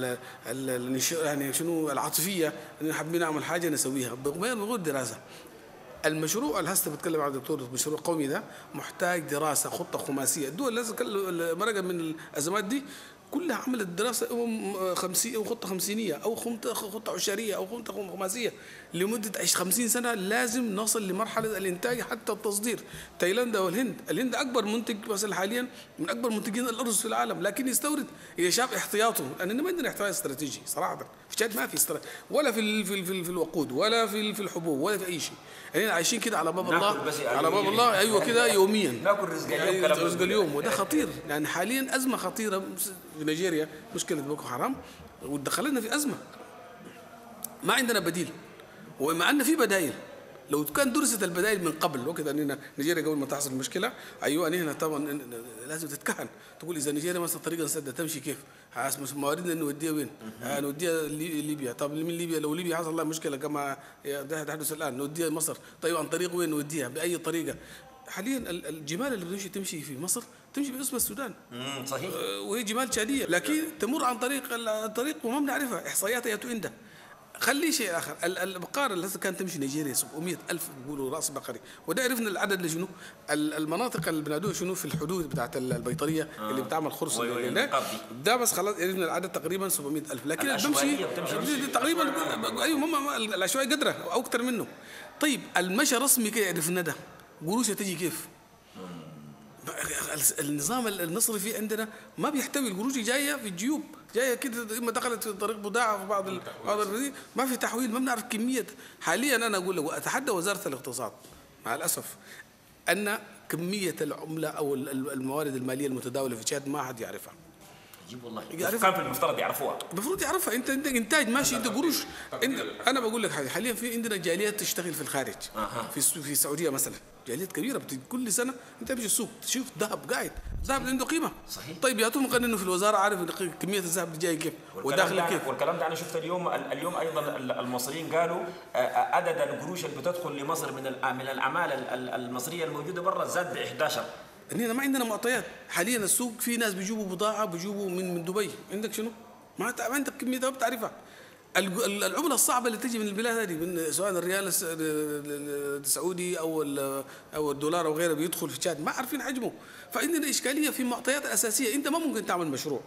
يعني شنو العاطفية، إن حابين نعمل حاجة نسويها بغير دراسة. المشروع اللي هسه بتكلم عنه الدكتور، مشروع قومي ده محتاج دراسه، خطه خماسيه. الدول اللي مرقت من الازمات دي كلها عملت دراسه 50 او خطه 50 او خطه عشريه او خطه خماسيه لمده 50 سنه. لازم نصل لمرحله الانتاج حتى التصدير. تايلاند والهند اكبر منتج مثلا حاليا، من اكبر منتجين الارز في العالم، لكن يستورد اذا شاف احتياطه، لان ما عندنا احتياط استراتيجي صراحه. في تشاد ما في ولا في الوقود ولا في الحبوب ولا في اي شيء. يعني عايشين كده على باب الله، على باب الله، ايوه كده يوميا ناكل رزق اليوم، يعني رزق اليوم، وده خطير. يعني حاليا ازمه خطيره في نيجيريا، مشكله بوكو حرام، ودخلنا في ازمه ما عندنا بديل، ومع ان في بدائل. لو كان درست البدائل من قبل وقت اننا نيجيريا قبل ما تحصل المشكله، ايوه هنا طبعا لازم تتكهن، تقول اذا نيجيريا مثلا طريقه سد تمشي كيف؟ مواردنا نوديها وين؟ نوديها ليبيا. طب من ليبيا لو ليبيا حصل لها مشكله كما تحدث الان نوديها مصر. طيب عن طريق وين نوديها؟ باي طريقه؟ حاليا الجمال اللي تمشي في مصر تمشي باسم السودان. صحيح. وهي جمال تشاديه، لكن تمر عن طريق وما بنعرفها، احصائياتها عنده. خلي شيء اخر، البقار اللي كانت تمشي نيجيريا 700,000 بيقولوا راس بقري، وده عرفنا العدد لشنو؟ المناطق اللي بنادوها شنو في الحدود بتاعت البيطريه اللي بتعمل خرص ده بس خلاص عرفنا العدد تقريبا 700,000، لكن بتمشي تقريبا ايوه العشوائيه قدره او اكثر منه. طيب المشى رسمي كده عرفنا ده، قروشه تجي كيف؟ النظام المصرفي عندنا ما بيحتوي القروش، جايه في الجيوب، جايه كده، اما دخلت في طريق بضاعه في بعض ما في تحويل، ما بنعرف كميه. حاليا انا اقول لك واتحدى وزاره الاقتصاد مع الاسف ان كميه العمله او الموارد الماليه المتداوله في تشاد ما حد يعرفها. عجيب والله. كان في المفترض يعرفوها. المفروض يعرفها. انت انتاج ماشي، انت قروش. انا بقول لك حاجه، حاليا في عندنا جاليات تشتغل في الخارج. في السعوديه مثلا جاليات كبيره كل سنه انت تمشي السوق تشوف ذهب قاعد، ذهب عنده قيمه. صحيح. طيب يعطوه مقننه في الوزاره عارف كميه الذهب جايه كيف وداخله كيف. والكلام ده انا شفت اليوم ايضا المصريين قالوا عدد القروش اللي بتدخل لمصر من الاعمال المصريه الموجوده برا زاد ب 11. هنا ما عندنا معطيات. حاليا السوق في ناس بيجيبوا بضاعه من دبي، عندك شنو؟ ما عندك كميه ذهب بتعرفها. العمله الصعبه اللي تجي من البلاد هذه، من سواء الريال السعودي او الدولار او غيره، بيدخل في تشاد ما عارفين حجمه. فعندنا اشكاليه في المعطيات الاساسيه. انت ما ممكن تعمل مشروع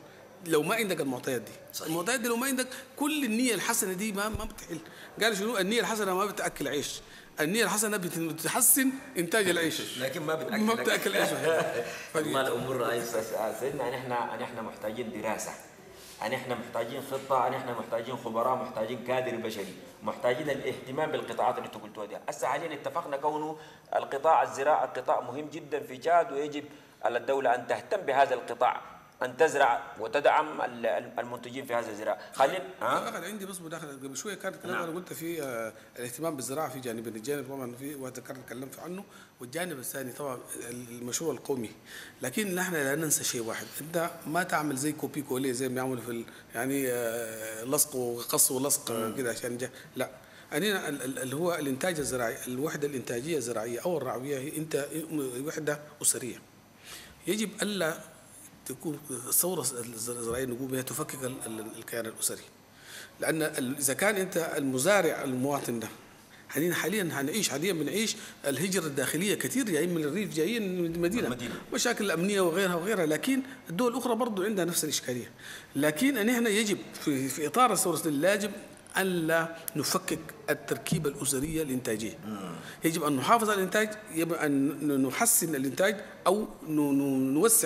لو ما عندك المعطيات دي. صحيح. المعطيات دي لو ما عندك كل النية الحسنة دي ما بتحل. قال شنو؟ النية الحسنة ما بتأكل عيش، النية الحسنة بتحسن إنتاج العيش لكن ما بتأكل عيش. ما الأمور رئيس سيدنا نحن محتاجين دراسة، نحن محتاجين خطة، نحن محتاجين خبراء، محتاجين كادر بشري، محتاجين الاهتمام بالقطاعات اللي انتم قلتوها دي. هسه حاليا اتفقنا كونه القطاع الزراعي قطاع مهم جدا في تشاد، ويجب على الدولة أن تهتم بهذا القطاع، أن تزرع وتدعم المنتجين في هذا الزراعة. خلينا عندي بس مداخلة قبل شوية كانت كلام. أنا قلت في الاهتمام بالزراعة في جانبين، الجانب طبعا في وتكلمت عنه، والجانب الثاني طبعا المشروع القومي. لكن نحن لا ننسى شيء واحد، أنت ما تعمل زي كوبي كولي زي ما يعملوا في يعني لصق وقص ولصق كده عشان لا. أنا اللي هو الإنتاج الزراعي، الوحدة الإنتاجية الزراعية أو الرعوية هي أنت وحدة أسرية، يجب ألا تكون الثورة الزراعية نقول بها تفكك الكيان الأسري. لأن إذا كان أنت المزارع المواطن ده حاليا بنعيش الهجرة الداخلية، كثير جايين من الريف، جايين من المدينة، مشاكل أمنية وغيرها. لكن الدول الأخرى برضو عندها نفس الإشكالية. لكن نحن يجب في إطار الثورة يجب أن لا نفكك التركيبة الأسرية الإنتاجية. يجب أن نحافظ على الإنتاج، يجب أن نحسن الإنتاج أو نوسع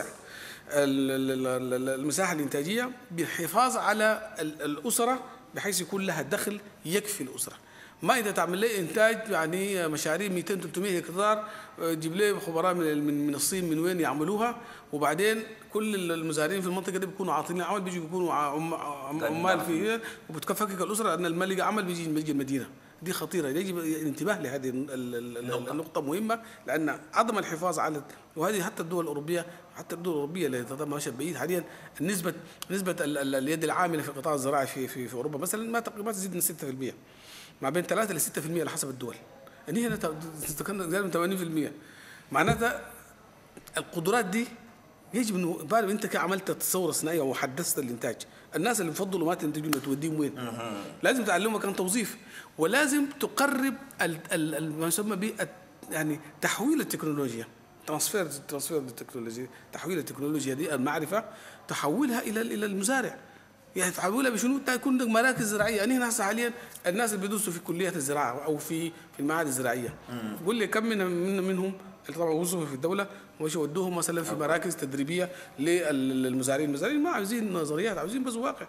المساحة الإنتاجية بالحفاظ على الأسرة بحيث يكون لها دخل يكفي الأسرة. ما إذا تعمل لي إنتاج يعني مشاريع 200-300 هكتار، تجيب لي خبراء من الصين من وين يعملوها، وبعدين كل المزارعين في المنطقة دي بيكونوا عاطلين عمل، بيجوا بيكونوا عمال فيه، وبتكفكك الأسرة أن الملقى عمل بيجي المدينة. دي خطيرة، يجب الانتباه لهذه النقطة مهمة، لأن عدم الحفاظ على، وهذه حتى الدول الأوروبية اللي طبعا ماشية بعيد حاليا، نسبة اليد العاملة في القطاع الزراعي في أوروبا مثلا ما تقريبا تزيد من 6%، ما بين 3 ل 6% على حسب الدول. يعني هنا تقريبا من 80%. معناتها القدرات دي يجب انه بالك انت كعملت ثوره صناعيه وحدثت الانتاج، الناس اللي بفضلوا ما تنتجون توديهم وين؟ لازم تعلمهم كان توظيف، ولازم تقرب ما يسمى ب يعني تحويل التكنولوجيا، ترانسفير التكنولوجيا، تحويل التكنولوجيا دي المعرفه تحولها الى المزارع. يعني تحولها بشنو؟ تكون عندك مراكز زراعيه. يعني هنا حاليا الناس اللي بيدرسوا في كليات الزراعه او في المعاهد الزراعيه، قول لي كم منهم اللي طبعا وظفوا في الدوله ومش ودوهم مثلا في مراكز تدريبيه للمزارعين. المزارعين ما عاوزين نظريات، عاوزين بس واقع،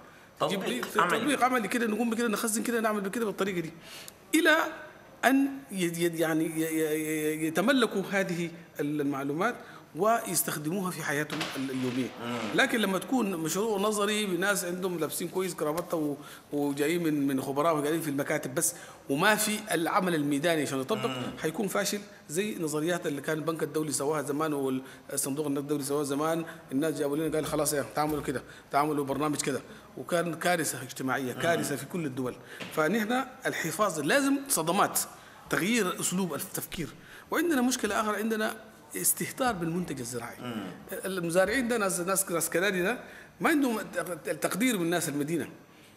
تطبيق عملي كده، نقوم بكده، نخزن كده، نعمل بكده بالطريقه دي، الى ان يعني يتملكوا هذه المعلومات ويستخدموها في حياتهم اليوميه. لكن لما تكون مشروع نظري بناس عندهم لابسين كويس كرافته وجايين من خبراء وقاعدين في المكاتب بس، وما في العمل الميداني عشان يطبق، حيكون فاشل زي نظريات اللي كان البنك الدولي سواها زمان والصندوق النقد الدولي سواها زمان. الناس جابوا لنا قال خلاص يا تعملوا كده، تعملوا برنامج كده، وكان كارثه اجتماعيه، كارثه في كل الدول. فنحن الحفاظ لازم صدمات، تغيير اسلوب التفكير. وعندنا مشكله اخرى، عندنا استهتار بالمنتج الزراعي. المزارعين ده ناس كنادينا ما عندهم التقدير من ناس المدينه،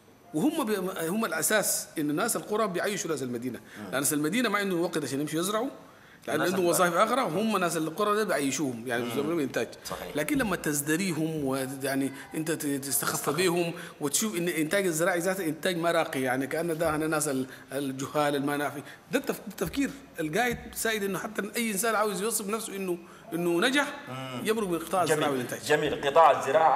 وهم الاساس ان الناس القرى بيعيشوا ناس المدينه، لان ناس المدينه ما عندهم وقت عشان يمشوا يزرعوا، لان عندهم وظائف اخرى، وهم ناس القرى ده بيعيشوهم يعني بيسموهم انتاج. لكن لما تزدريهم ويعني انت تستخف بهم وتشوف ان الانتاج الزراعي ذاته انتاج ما راقي، يعني كان ده هنا ناس الجهال المنافي، ده التفكير القايد سائد، انه حتى اي انسان عاوز يوصف نفسه انه نجح يبرق بالقطاع الزراعي والانتاج. جميل. قطاع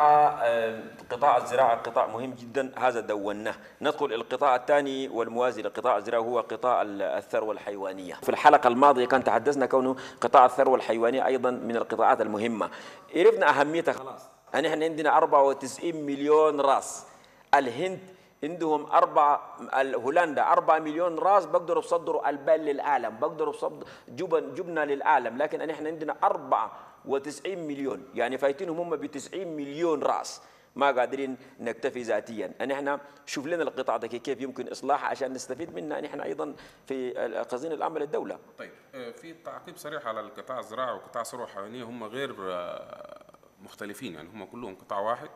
الزراعه قطاع مهم جدا، هذا دوناه. ندخل القطاع الثاني والموازي للقطاع الزراعي هو قطاع الثروه الحيوانيه. في الحلقه الماضيه كان تحدثنا كونه قطاع الثروه الحيوانيه ايضا من القطاعات المهمه، عرفنا اهميتها خلاص. يعني احنا عندنا 94 مليون راس، الهند عندهم هولندا 4 مليون راس، بقدروا يصدروا البان للعالم، بقدروا يصدروا جبنه للعالم، لكن احنا عندنا 94 مليون، يعني فايتينهم هم ب 90 مليون راس، ما قادرين نكتفي ذاتيا. احنا شوف لنا القطاع ده كيف يمكن اصلاحها عشان نستفيد منها نحن ايضا في خزين الامن للدوله. طيب، في تعقيب صريح على القطاع الزراعي وقطاع الثروه الحيوانيه، هم غير مختلفين، يعني هم كلهم قطاع واحد.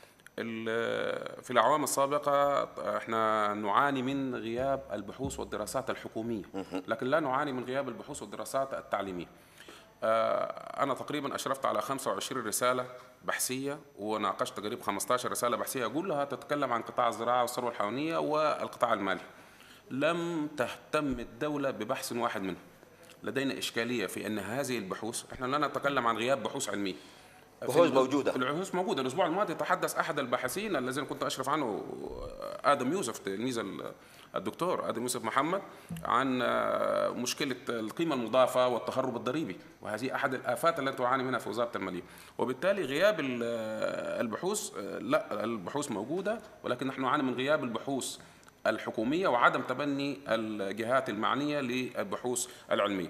في الأعوام السابقة احنا نعاني من غياب البحوث والدراسات الحكومية، لكن لا نعاني من غياب البحوث والدراسات التعليمية. أنا تقريبا أشرفت على 25 رسالة بحثية وناقشت قريب 15 رسالة بحثية كلها تتكلم عن قطاع الزراعة والثروة الحيوانية والقطاع المالي. لم تهتم الدولة ببحث واحد منهم. لدينا إشكالية في أن هذه البحوث، إحنا لا نتكلم عن غياب بحوث علمية، بحوث موجودة. البحوث موجودة. الأسبوع الماضي تحدث أحد الباحثين الذين كنت أشرف عنه آدم يوسف، تلميذ الدكتور آدم يوسف محمد، عن مشكلة القيمة المضافة والتهرب الضريبي، وهذه أحد الآفات التي تعاني منها في وزارة المالية. وبالتالي غياب البحوث، لا، البحوث موجودة، ولكن نحن نعاني من غياب البحوث الحكومية وعدم تبني الجهات المعنية للبحوث العلمية.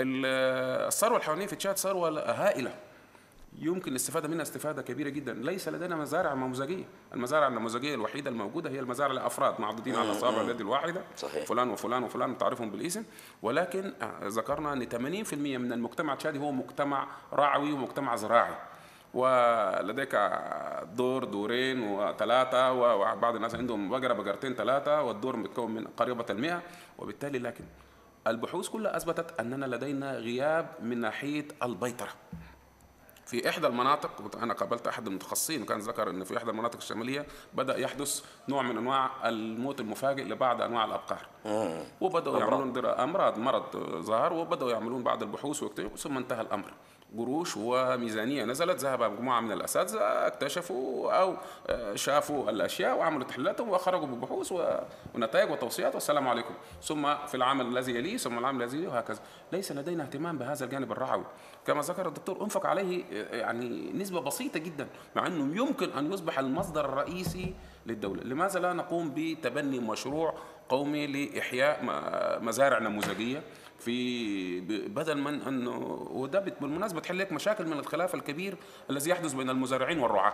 الثروة الحيوانية في تشاد ثروة هائلة يمكن الاستفادة منها استفادة كبيرة جدا. ليس لدينا مزارع نموذجية. المزارع النموذجية الوحيدة الموجودة هي المزارع الأفراد معدودين على أصابع اليد الواحدة، صحيح. فلان وفلان وفلان تعرفهم بالاسم. ولكن ذكرنا أن 80% من المجتمع التشادي هو مجتمع راعوي ومجتمع زراعي، ولديك دور، دورين وثلاثة، وبعض الناس عندهم بقرة، بقرتين، ثلاثة، والدور متكون من قريبة 100. وبالتالي لكن البحوث كلها أثبتت أننا لدينا غياب من ناحية البيطرة. في إحدى المناطق، أنا قابلت أحد المتخصصين وكان ذكر أن في إحدى المناطق الشمالية بدأ يحدث نوع من أنواع الموت المفاجئ لبعض أنواع الأبقار، وبدأوا يعملون مرض ظهر، وبدأوا يعملون بعض البحوث واكتشفوا، ثم انتهى الأمر. قروش وميزانية نزلت، ذهب مجموعة من الأساتذة اكتشفوا أو شافوا الأشياء وعملوا تحليلاتهم وخرجوا ببحوث ونتائج وتوصيات، والسلام عليكم. ثم في العام الذي يليه، ثم العام الذي يليه، وهكذا. ليس لدينا اهتمام بهذا الجانب الرعوي. كما ذكر الدكتور، أنفق عليه يعني نسبة بسيطة جدا، مع أنه يمكن أن يصبح المصدر الرئيسي للدولة. لماذا لا نقوم بتبني مشروع قومي لإحياء مزارع نموذجية في بدل من انه، وده بالمناسبه تحل لك مشاكل من الخلاف الكبير الذي يحدث بين المزارعين والرعاة.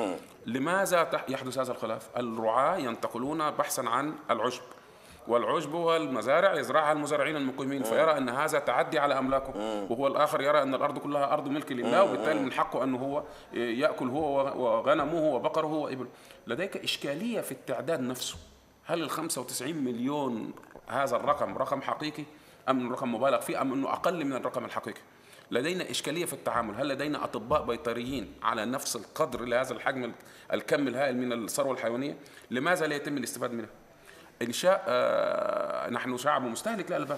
لماذا يحدث هذا الخلاف؟ الرعاة ينتقلون بحثا عن العشب، والعشب والمزارع يزرعها المزارعين المقيمين، فيرى ان هذا تعدي على املاكه، وهو الاخر يرى ان الارض كلها ارض ملك لله، وبالتالي من حقه انه هو ياكل هو وغنمه وبقره وابله. لديك اشكاليه في التعداد نفسه. هل ال 95 مليون هذا الرقم رقم حقيقي أم رقم مبالغ فيه، أم أنه أقل من الرقم الحقيقي؟ لدينا إشكالية في التعامل. هل لدينا أطباء بيطريين على نفس القدر لهذا الحجم الكم الهائل من الثروة الحيوانية؟ لماذا لا يتم الاستفادة منها؟ إنشاء نحن شعب مستهلك للألبان.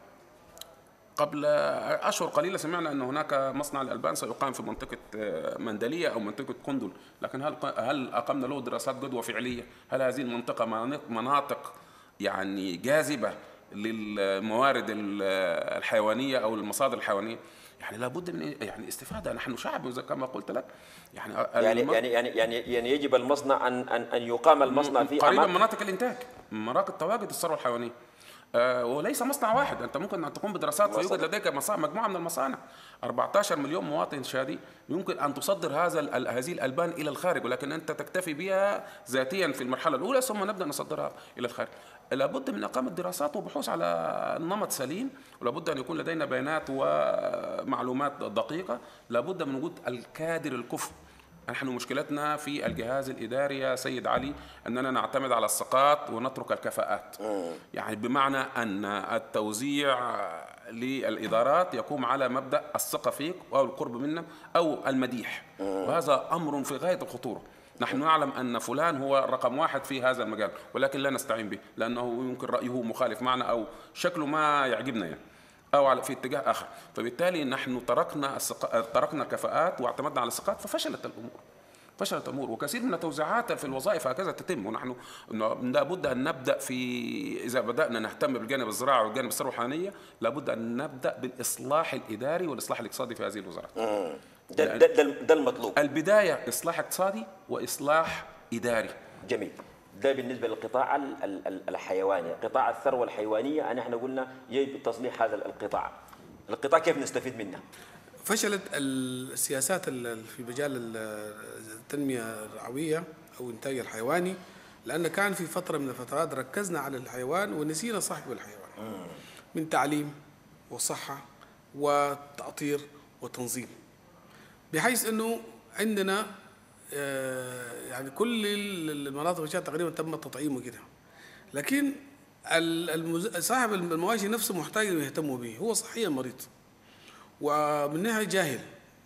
قبل أشهر قليلة سمعنا أن هناك مصنع الألبان سيقام في منطقة مندلية أو منطقة قندل، لكن هل أقمنا له دراسات جدوى فعلية؟ هل هذه المنطقة مناطق يعني جاذبة للموارد الحيوانية أو المصادر الحيوانية؟ يعني لابد من يعني استفادة. نحن شعب كما قلت لك، يعني يجب المصنع أن يقام المصنع في قريبا مناطق الإنتاج، مناطق تواجد الثروة الحيوانية. وليس مصنع واحد، أنت ممكن أن تقوم بدراسات فيوجد لديك مجموعة من المصانع. 14 مليون مواطن شادي يمكن أن تصدر هذه الألبان إلى الخارج، ولكن أنت تكتفي بها ذاتيا في المرحلة الأولى، ثم نبدأ نصدرها إلى الخارج. لابد من إقامة دراسات وبحوث على نمط سليم، ولابد أن يكون لدينا بيانات ومعلومات دقيقة. لابد من وجود الكادر الكفء. نحن مشكلتنا في الجهاز الإداري يا سيد علي أننا نعتمد على الثقات ونترك الكفاءات. يعني بمعنى أن التوزيع للإدارات يقوم على مبدأ الثقة فيك أو القرب منك أو المديح، وهذا أمر في غاية الخطورة. نحن نعلم أن فلان هو رقم واحد في هذا المجال، ولكن لا نستعين به لأنه يمكن رأيه مخالف معنا أو شكله ما يعجبنا يعني، أو في اتجاه آخر. فبالتالي نحن تركنا الكفاءات واعتمدنا على الثقات، ففشلت الأمور. وكثير من التوزيعات في الوظائف هكذا تتم. ونحن لابد أن نبدأ إذا بدأنا نهتم بالجانب الزراعي والجانب الثروة الحيوانية، لابد أن نبدأ بالإصلاح الإداري والإصلاح الاقتصادي في هذه الوزارات. ده المطلوب. البداية إصلاح اقتصادي وإصلاح إداري. جميل. ده بالنسبة للقطاع الحيواني. قطاع الثروة الحيوانية نحن قلنا يجب تصليح هذا القطاع كيف نستفيد منه؟ فشلت السياسات في مجال التنمية الرعوية أو الإنتاج الحيواني، لأن كان في فترة من الفترات ركزنا على الحيوان ونسينا صاحب الحيوان، من تعليم وصحة وتأطير وتنظيم، بحيث أنه عندنا يعني كل المناطق تقريبا تم التطعيم وكده، لكن صاحب المواشي نفسه محتاج انه يهتموا به. هو صحيا مريض ومن ناحيه جاهل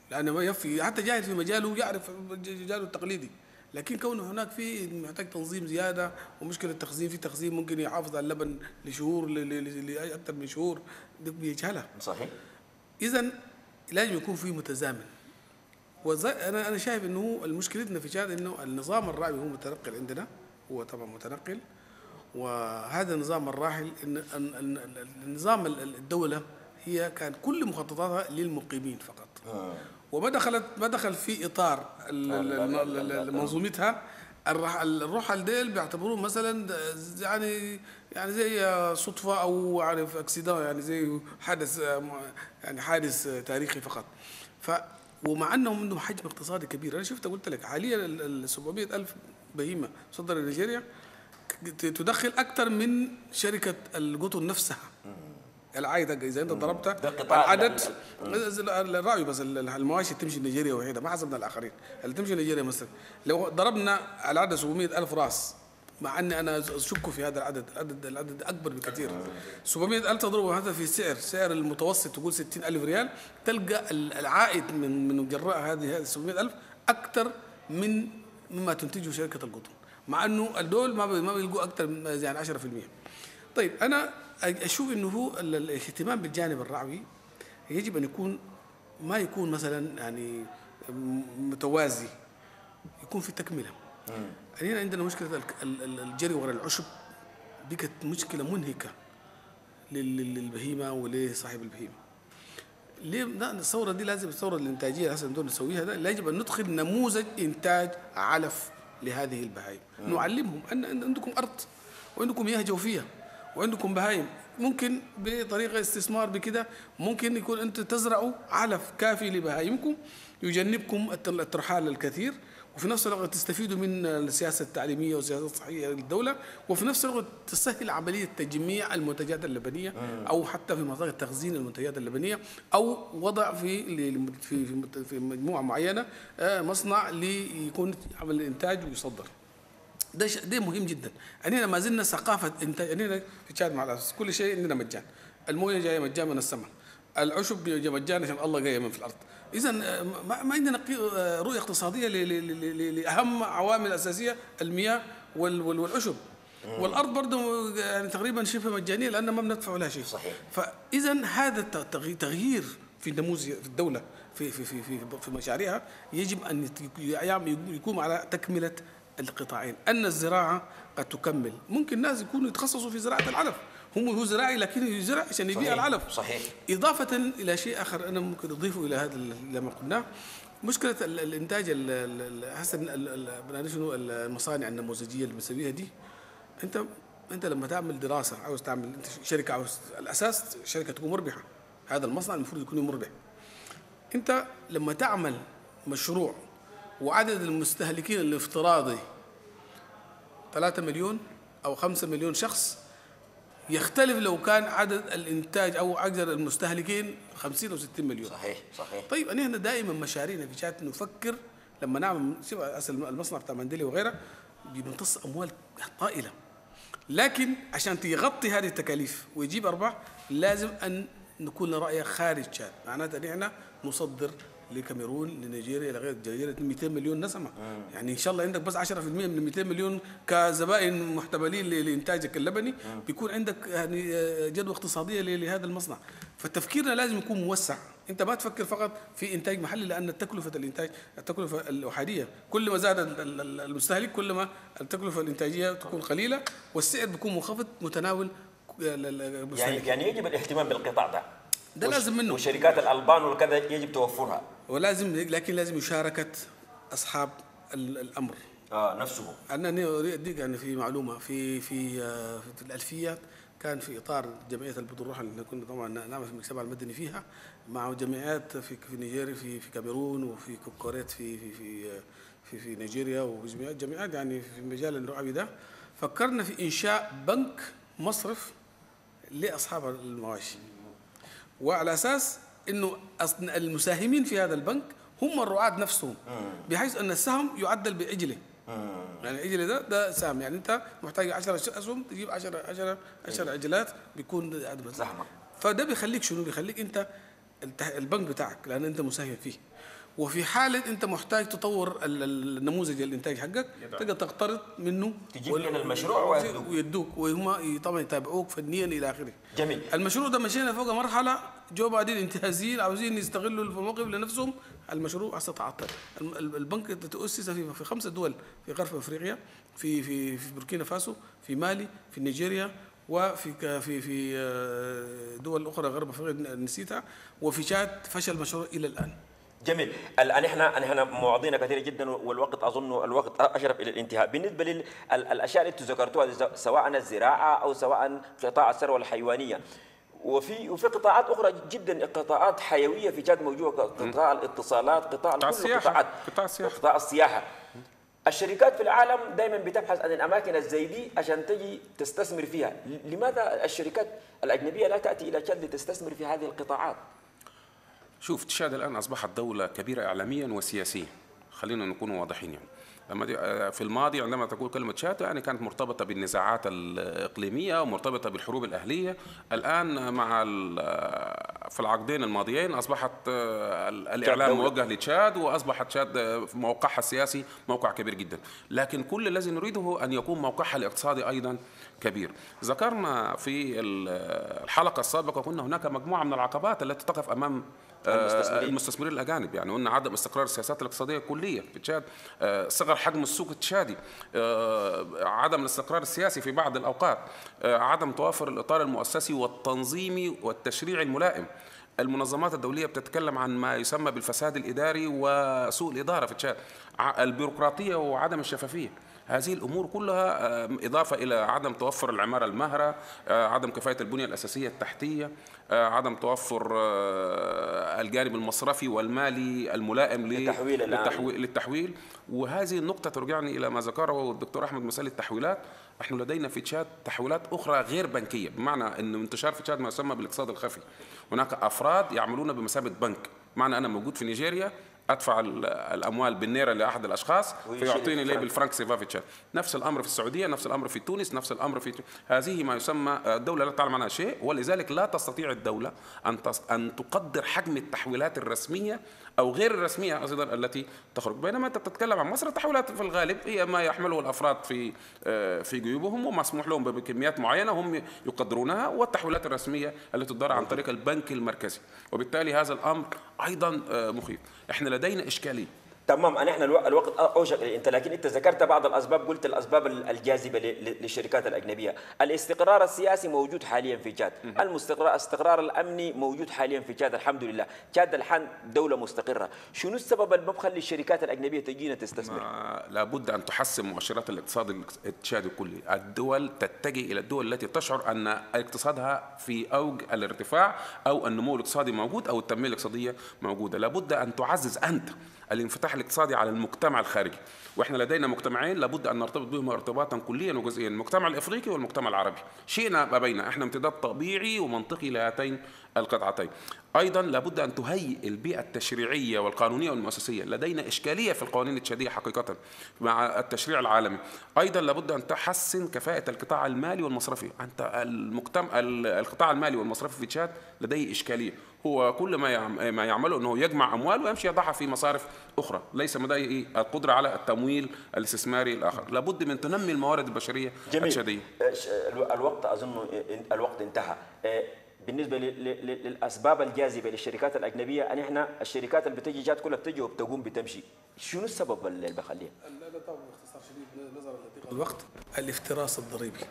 لأنه ما يفي حتى جاهل في مجاله يعرف مجاله التقليدي، لكن كونه هناك في محتاج تنظيم زياده ومشكله تخزين، في تخزين ممكن يحافظ على اللبن لشهور لاكثر من شهور بيجهلها. صحيح. اذا لازم يكون في متزامن. انا شايف انه مشكلتنا في تشاد انه النظام الرعوي هو متنقل عندنا، هو طبعا متنقل، وهذا النظام الراحل النظام الدوله هي كان كل مخططاتها للمقيمين فقط. وما دخل في اطار منظومتها الرحل ديل بيعتبروه مثلا يعني زي صدفه او عارف اكسيدان، يعني زي حادث تاريخي فقط. ومع انهم عندهم حجم اقتصادي كبير، انا شفت قلت لك حاليا ال 700,000 بهيمه صدر نيجيريا تدخل اكثر من شركه القطن نفسها. العائد اذا انت ضربت العدد الراعي بس المواشي تمشي نيجيريا وحيده، ما حسبنا الاخرين اللي تمشي نيجيريا مثلا. لو ضربنا العدد 700,000 راس، مع اني انا اشك في هذا العدد اكبر بكثير. 700,000 تضربه هذا في سعر المتوسط تقول 60,000 ريال، تلقى العائد من جراء هذه 700,000 اكثر مما تنتجه شركه القطن، مع انه الدول ما بيلقوا اكثر من يعني 10%. طيب انا اشوف انه هو الاهتمام بالجانب الرعوي يجب ان يكون ما يكون مثلا يعني متوازي، يكون في تكمله. هنا عندنا مشكله الجري وراء العشب، بقت مشكله منهكه للبهيمه ولصاحب البهيمه. ليه الثوره دي لازم الثوره الانتاجيه هسه بدنا نسويها، ده يجب ان ندخل نموذج انتاج علف لهذه البهائم، نعلمهم ان عندكم ارض وعندكم مياه جوفيه وعندكم بهايم، ممكن بطريقه استثمار بكده ممكن يكون انتم تزرعوا علف كافي لبهايمكم يجنبكم الترحال الكثير، وفي نفس الوقت تستفيدوا من السياسه التعليميه والسياسه الصحيه للدوله، وفي نفس الوقت تسهل عمليه تجميع المنتجات اللبنيه او حتى في منطقه تخزين المنتجات اللبنيه، او وضع في مجموعه معينه مصنع ليكون عمل الانتاج ويصدر. ده مهم جدا. عندنا ما زلنا ثقافه انتاج، عندنا في تشاد مع الاساس كل شيء عندنا مجان، المويه جايه مجان من السماء، العشب جايه مجان عشان الله جايه من في الارض. اذا ما عندنا رؤيه اقتصاديه لاهم عوامل الاساسيه المياه والعشب. والارض برضه يعني تقريبا شبه مجانيه لان ما بندفع لها شيء. صحيح. فاذا هذا تغيير في النموذج في الدوله في مشاريعها يجب ان يكون على تكمله القطاعين. أن الزراعة قد تكمل، ممكن ناس يكونوا يتخصصوا في زراعة العلف، هو زراعي لكن يزرع عشان يبيع العلف. صحيح. إضافة إلى شيء آخر أنا ممكن أضيفه إلى هذا لما قلناه، مشكلة الإنتاج حسن المصانع النموذجية اللي بنسويها دي. أنت لما تعمل دراسة عاوز تعمل أنت شركة، عاوز الأساس شركة تكون مربحة، هذا المصنع المفروض يكون مربح. أنت لما تعمل مشروع وعدد المستهلكين الافتراضي 3 مليون أو 5 مليون شخص، يختلف لو كان عدد الإنتاج أو عدد المستهلكين 50 أو 60 مليون. صحيح. طيب أنا هنا دائما مشاريعنا في شات نفكر لما نعمل المصنع بتاع مندلي وغيره بيمتص أموال طائلة، لكن عشان تغطي هذه التكاليف ويجيب أرباح لازم أن نكون رأي خارج شات، معناته أن احنا نصدر لكاميرون لنيجيريا لغير نيجيريا 200 مليون نسمه. يعني ان شاء الله عندك بس 10% من 200 مليون كزبائن محتملين لانتاجك اللبني، بيكون عندك يعني جدوى اقتصاديه لهذا المصنع. فتفكيرنا لازم يكون موسع، انت ما تفكر فقط في انتاج محلي، لان تكلفه الانتاج التكلفه الاحاديه كل ما زاد المستهلك كل ما التكلفه الانتاجيه تكون قليله والسعر بيكون منخفض متناول المستهلك. يعني يجب الاهتمام بالقطاع ده لازم منه، وشركات الألبان وكذا يجب توفرها، لكن لازم مشاركة أصحاب الأمر نفسهم. أنا أديك يعني في معلومة في الألفيات كان في إطار جمعية البتروح اللي كنا طبعا نعمل في المجتمع المدني فيها مع جمعيات في نيجيريا في كاميرون وفي كوكوريت في نيجيريا وجمعيات يعني في مجال الرعوي ده، فكرنا في إنشاء بنك مصرف لأصحاب المواشي، وعلى اساس انه المساهمين في هذا البنك هم الرعاة نفسهم، بحيث ان السهم يعدل بعجله. يعني العجله ده سهم، يعني انت محتاج 10 اسهم تجيب 10 عجلات بيكون زحمه. فده بيخليك شنو؟ بيخليك انت البنك بتاعك لان انت مساهم فيه، وفي حالة أنت محتاج تطور النموذج الإنتاج حقك تقدر تقترض منه، تجيب لنا المشروع ويدوك، وهم طبعا يتابعوك فنيا إلى آخره. جميل. المشروع ده مشينا فوق مرحلة جو بعدين انتهازيين عاوزين يستغلوا الموقف لنفسهم. المشروع هسه تعطل. البنك تأسس في 5 دول في غرب أفريقيا، في بوركينا فاسو، في مالي، في نيجيريا، وفي في دول أخرى غرب أفريقيا نسيتها، وفي تشاد فشل المشروع إلى الآن. جميل. الان احنا مواضيعنا كثيره جدا، والوقت اظن الوقت اشرف الى الانتهاء. بالنسبه للاشياء اللي انتم ذكرتوها سواء الزراعه او سواء قطاع الثروه الحيوانيه، وفي قطاعات اخرى جدا، قطاعات حيويه في تشاد موجوده، قطاع الاتصالات، قطاع السياحه، قطاع السياحه. الشركات في العالم دائما بتبحث عن الاماكن الزي دي عشان تجي تستثمر فيها. لماذا الشركات الاجنبيه لا تاتي الى تشاد لتستثمر في هذه القطاعات؟ شوف، تشاد الآن أصبحت دولة كبيرة إعلاميا وسياسيا، خلينا نكون واضحين. يعني لما في الماضي عندما تقول كلمة تشاد يعني كانت مرتبطة بالنزاعات الإقليمية ومرتبطة بالحروب الأهلية. الآن مع في العقدين الماضيين أصبحت الإعلام موجه لتشاد، وأصبحت تشاد موقعها السياسي موقع كبير جدا، لكن كل الذي نريده أن يكون موقعها الاقتصادي أيضا كبير. ذكرنا في الحلقة السابقة قلنا هناك مجموعة من العقبات التي تقف أمام المستثمرين الأجانب. يعني قلنا عدم استقرار السياسات الاقتصادية كليا في تشاد، صغر حجم السوق التشادي، عدم الاستقرار السياسي في بعض الأوقات، عدم توافر الإطار المؤسسي والتنظيمي والتشريعي الملائم. المنظمات الدولية بتتكلم عن ما يسمى بالفساد الإداري وسوء الإدارة في تشاد، البيروقراطية وعدم الشفافية. هذه الأمور كلها إضافة إلى عدم توفر العمارة الماهرة، عدم كفاية البنية الأساسية التحتية، عدم توفر الجانب المصرفي والمالي الملائم للتحويل. وهذه النقطة ترجعني إلى ما ذكره الدكتور أحمد مسألة التحويلات. نحن لدينا في تشاد تحويلات أخرى غير بنكية، بمعنى أن انتشار في تشاد ما يسمى بالاقتصاد الخفي. هناك أفراد يعملون بمثابة بنك، معنى أنا موجود في نيجيريا ادفع الاموال بالنيره لاحد الاشخاص فيعطيني لي بالفرنك سيفا في تشاد. نفس الامر في السعوديه، نفس الامر في تونس، نفس الامر في هذه ما يسمى الدوله لا تعلم عنها شيء، ولذلك لا تستطيع الدوله ان تقدر حجم التحويلات الرسميه او غير الرسميه ايضا التي تخرج. بينما انت بتتكلم عن مصر، التحويلات في الغالب هي ما يحمله الافراد في جيوبهم، ومسموح لهم بكميات معينه هم يقدرونها، والتحويلات الرسميه التي تدار عن طريق البنك المركزي. وبالتالي هذا الامر ايضا مخيف. احنا لدينا اشكاليه. تمام. احنا الوقت اوشك انت، لكن انت ذكرت بعض الاسباب، قلت الاسباب الجاذبه للشركات الاجنبيه. الاستقرار السياسي موجود حاليا في تشاد، الاستقرار الامني موجود حاليا في تشاد الحمد لله. تشاد الحين دوله مستقره. شنو السبب اللي بخلي الشركات الاجنبيه تجينا تستثمر؟ لابد ان تحسن مؤشرات الاقتصاد التشادي كله. الدول تتجه الى الدول التي تشعر ان اقتصادها في اوج الارتفاع او النمو الاقتصادي موجود او التنميه الاقتصاديه موجوده. لابد ان تعزز انت الانفتاح الاقتصادي على المجتمع الخارجي، واحنا لدينا مجتمعين لابد ان نرتبط بهم ارتباطا كليا وجزئيا، المجتمع الافريقي والمجتمع العربي. شئنا ما بين، احنا امتداد طبيعي ومنطقي لهاتين القطعتين. ايضا لابد ان تهيئ البيئه التشريعيه والقانونيه والمؤسسيه. لدينا اشكاليه في القوانين التشاديه حقيقه مع التشريع العالمي. ايضا لابد ان تحسن كفاءه القطاع المالي والمصرفي. انت القطاع المالي والمصرفي في تشاد لديه اشكاليه، هو كل ما يعمله انه يجمع اموال ويمشي يضعها في مصارف اخرى، ليس لديه القدره على التمويل الاستثماري الاخر. لابد من تنمي الموارد البشريه التشاديه. الوقت اظن الوقت انتهى. بالنسبه للاسباب الجاذبه للشركات الاجنبيه، ان احنا الشركات اللي بتجي جات كلها بتجي وبتقوم بتمشي، شنو السبب اللي بخليها؟ لا طبعا باختصار شديد نظرا لضيق الوقت، الافتراس الضريبي.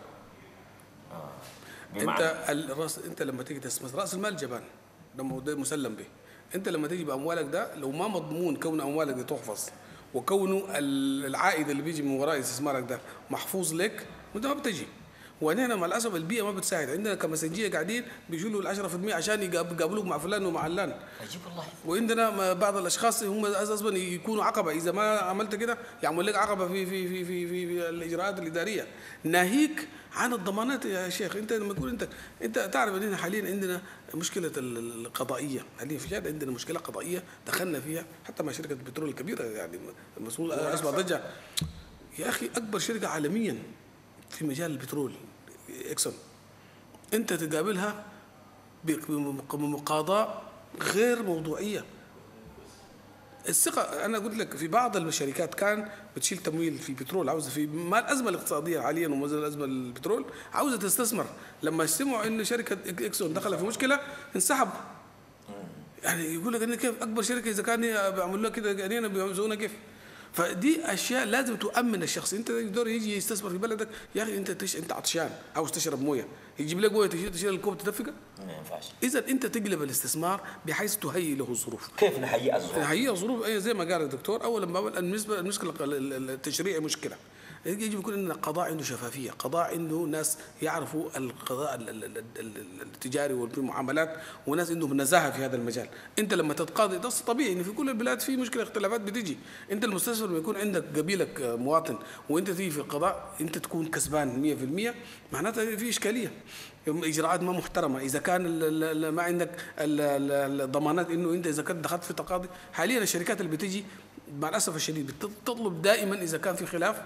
انت لما تيجي تستثمر راس المال جبان، ده مسلم به. انت لما تيجي باموالك ده لو ما مضمون كون اموالك دي تحفظ، وكونه العائد اللي بيجي من وراء استثمارك ده محفوظ لك، وانت ما بتجي. وهنا مع الاسف البيئه ما بتساعد. عندنا كمسنجيه قاعدين بيجوا له 10% عشان يقابلوك مع فلان ومع علان. عجيب والله. وعندنا بعض الاشخاص هم اساسا يكونوا عقبه، اذا ما عملت كده يعمل لك عقبه في الاجراءات الاداريه، ناهيك عن الضمانات يا شيخ. انت لما تقول انت تعرف ان حاليا عندنا مشكله القضائيه، حاليا في جاد عندنا مشكله قضائيه دخلنا فيها حتى مع شركه البترول الكبيره، يعني المسؤول اسمع ضجه يا اخي، اكبر شركه عالميا في مجال البترول إكسون، أنت تقابلها بمقاضاة غير موضوعية. الثقة أنا قلت لك في بعض الشركات كان بتشيل تمويل في بترول، عاوزة في ما الأزمة الاقتصادية حاليا وما الأزمة البترول عاوزة تستثمر، لما سمعوا إن شركة إكسون دخلت في مشكلة انسحب. يعني يقول لك إن كيف أكبر شركة إذا كان بيعملوا لها كده يعني بيعملونا كيف؟ فدي اشياء لازم تؤمن الشخص. انت دور يجي يستثمر في بلدك يا اخي، انت عطشان عاوز تشرب مويه، يجيب لك مويه تشيل الكوب تدفقها؟ ما ينفعش. اذا انت تقلب الاستثمار بحيث تهيئ له الظروف. كيف نهيئ الظروف؟ نهيئ الظروف زي ما قال الدكتور. اولا بالنسبه المشكله التشريعي مشكله، يجب يكون عندنا قضاء عنده شفافيه، قضاء عنده ناس يعرفوا القضاء التجاري والمعاملات، وناس عندهم نزاهه في هذا المجال. انت لما تتقاضي ده طبيعي ان في كل البلاد في مشكله اختلافات بتيجي. انت المستثمر لما يكون عندك قبيلك مواطن وانت تيجي في القضاء انت تكون كسبان 100%، معناتها في اشكاليه، اجراءات ما محترمه. اذا كان ما عندك الضمانات انه انت اذا كنت دخلت في تقاضي. حاليا الشركات اللي بتيجي مع الاسف الشديد بتطلب دائما اذا كان في خلاف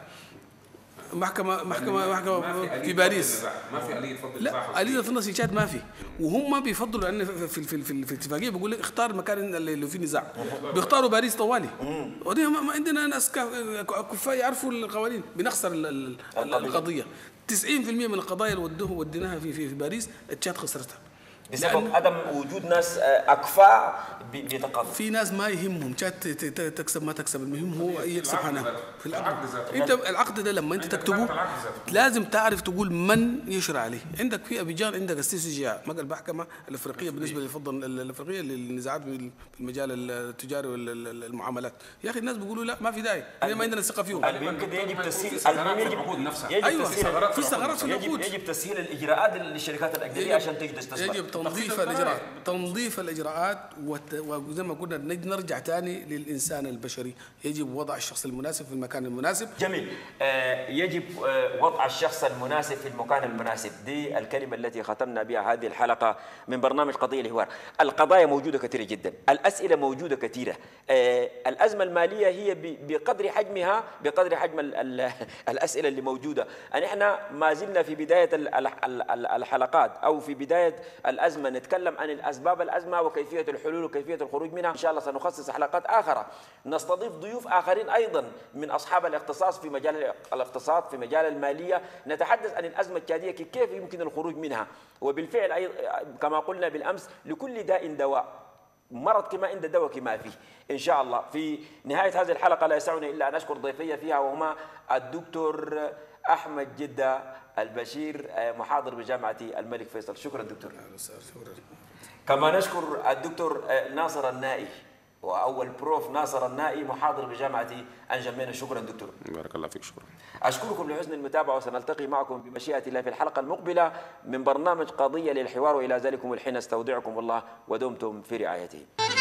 محكمة في باريس. ما في آلية فض النزاع. لا، آلية فض النزاعات ما في، وهم بيفضلوا لان في الاتفاقيه بيقول لك اختار المكان اللي فيه نزاع، بيختاروا باريس طوالي. ودي ما عندنا ناس كفاء يعرفوا القوانين، بنخسر القضيه. 90% من القضايا اللي وديناها في باريس التشاد خسرتها بسبب عدم وجود ناس اكفاء بتقاضي. في ناس ما يهمهم تكسب ما تكسب، المهم هو يكسب حنان في العقد. انت العقد ده لما انت تكتبه لازم تعرف تقول من يشرع عليه. عندك في ابيجان عندك الCCJ المحكمه الافريقيه بالنسبه للفضل الافريقيه للنزاعات في المجال التجاري والمعاملات. يا اخي الناس بيقولوا لا ما في داعي، ما عندنا ثقه فيهم. يمكن يجب تسهيل العقود نفسها. ايوه في ثغرات في العقود. يجب تسهيل الاجراءات للشركات الاجنبيه عشان تجي تستثمر. يجب تنظيف الاجراءات وزي ما قلنا نرجع ثاني للانسان البشري. يجب وضع الشخص المناسب في المكان المناسب. جميل. يجب وضع الشخص المناسب في المكان المناسب. دي الكلمه التي ختمنا بها هذه الحلقه من برنامج قضيه الحوار. القضايا موجوده كثيره جدا، الاسئله موجوده كثيره. الازمه الماليه هي بقدر حجمها، بقدر حجم الاسئله اللي موجوده. احنا ما زلنا في بدايه الحلقات او في بدايه الازمه نتكلم عن الاسباب الازمه وكيفيه الحلول وكيفيه الخروج منها. ان شاء الله سنخصص حلقات اخرى، نستضيف ضيوف اخرين ايضا من اصحاب الاختصاص في مجال الاقتصاد، في مجال الماليه، نتحدث عن الازمه التشاديه كيف يمكن الخروج منها. وبالفعل كما قلنا بالامس لكل داء دواء، مرض كما عند دواء كما فيه. ان شاء الله في نهايه هذه الحلقه لا يسعني الا ان اشكر ضيفي فيها وهما الدكتور أحمد جدة البشير محاضر بجامعة الملك فيصل. شكرا دكتور. شكرا. كما نشكر الدكتور ناصر النائي وأول بروف ناصر النائي محاضر بجامعة أنجمينا. شكرا دكتور. بارك الله فيك. شكرا. أشكركم لحسن المتابعة وسنلتقي معكم بمشيئة الله في الحلقة المقبلة من برنامج قضية للحوار. وإلى ذلكم الحين استودعكم الله ودمتم في رعايته.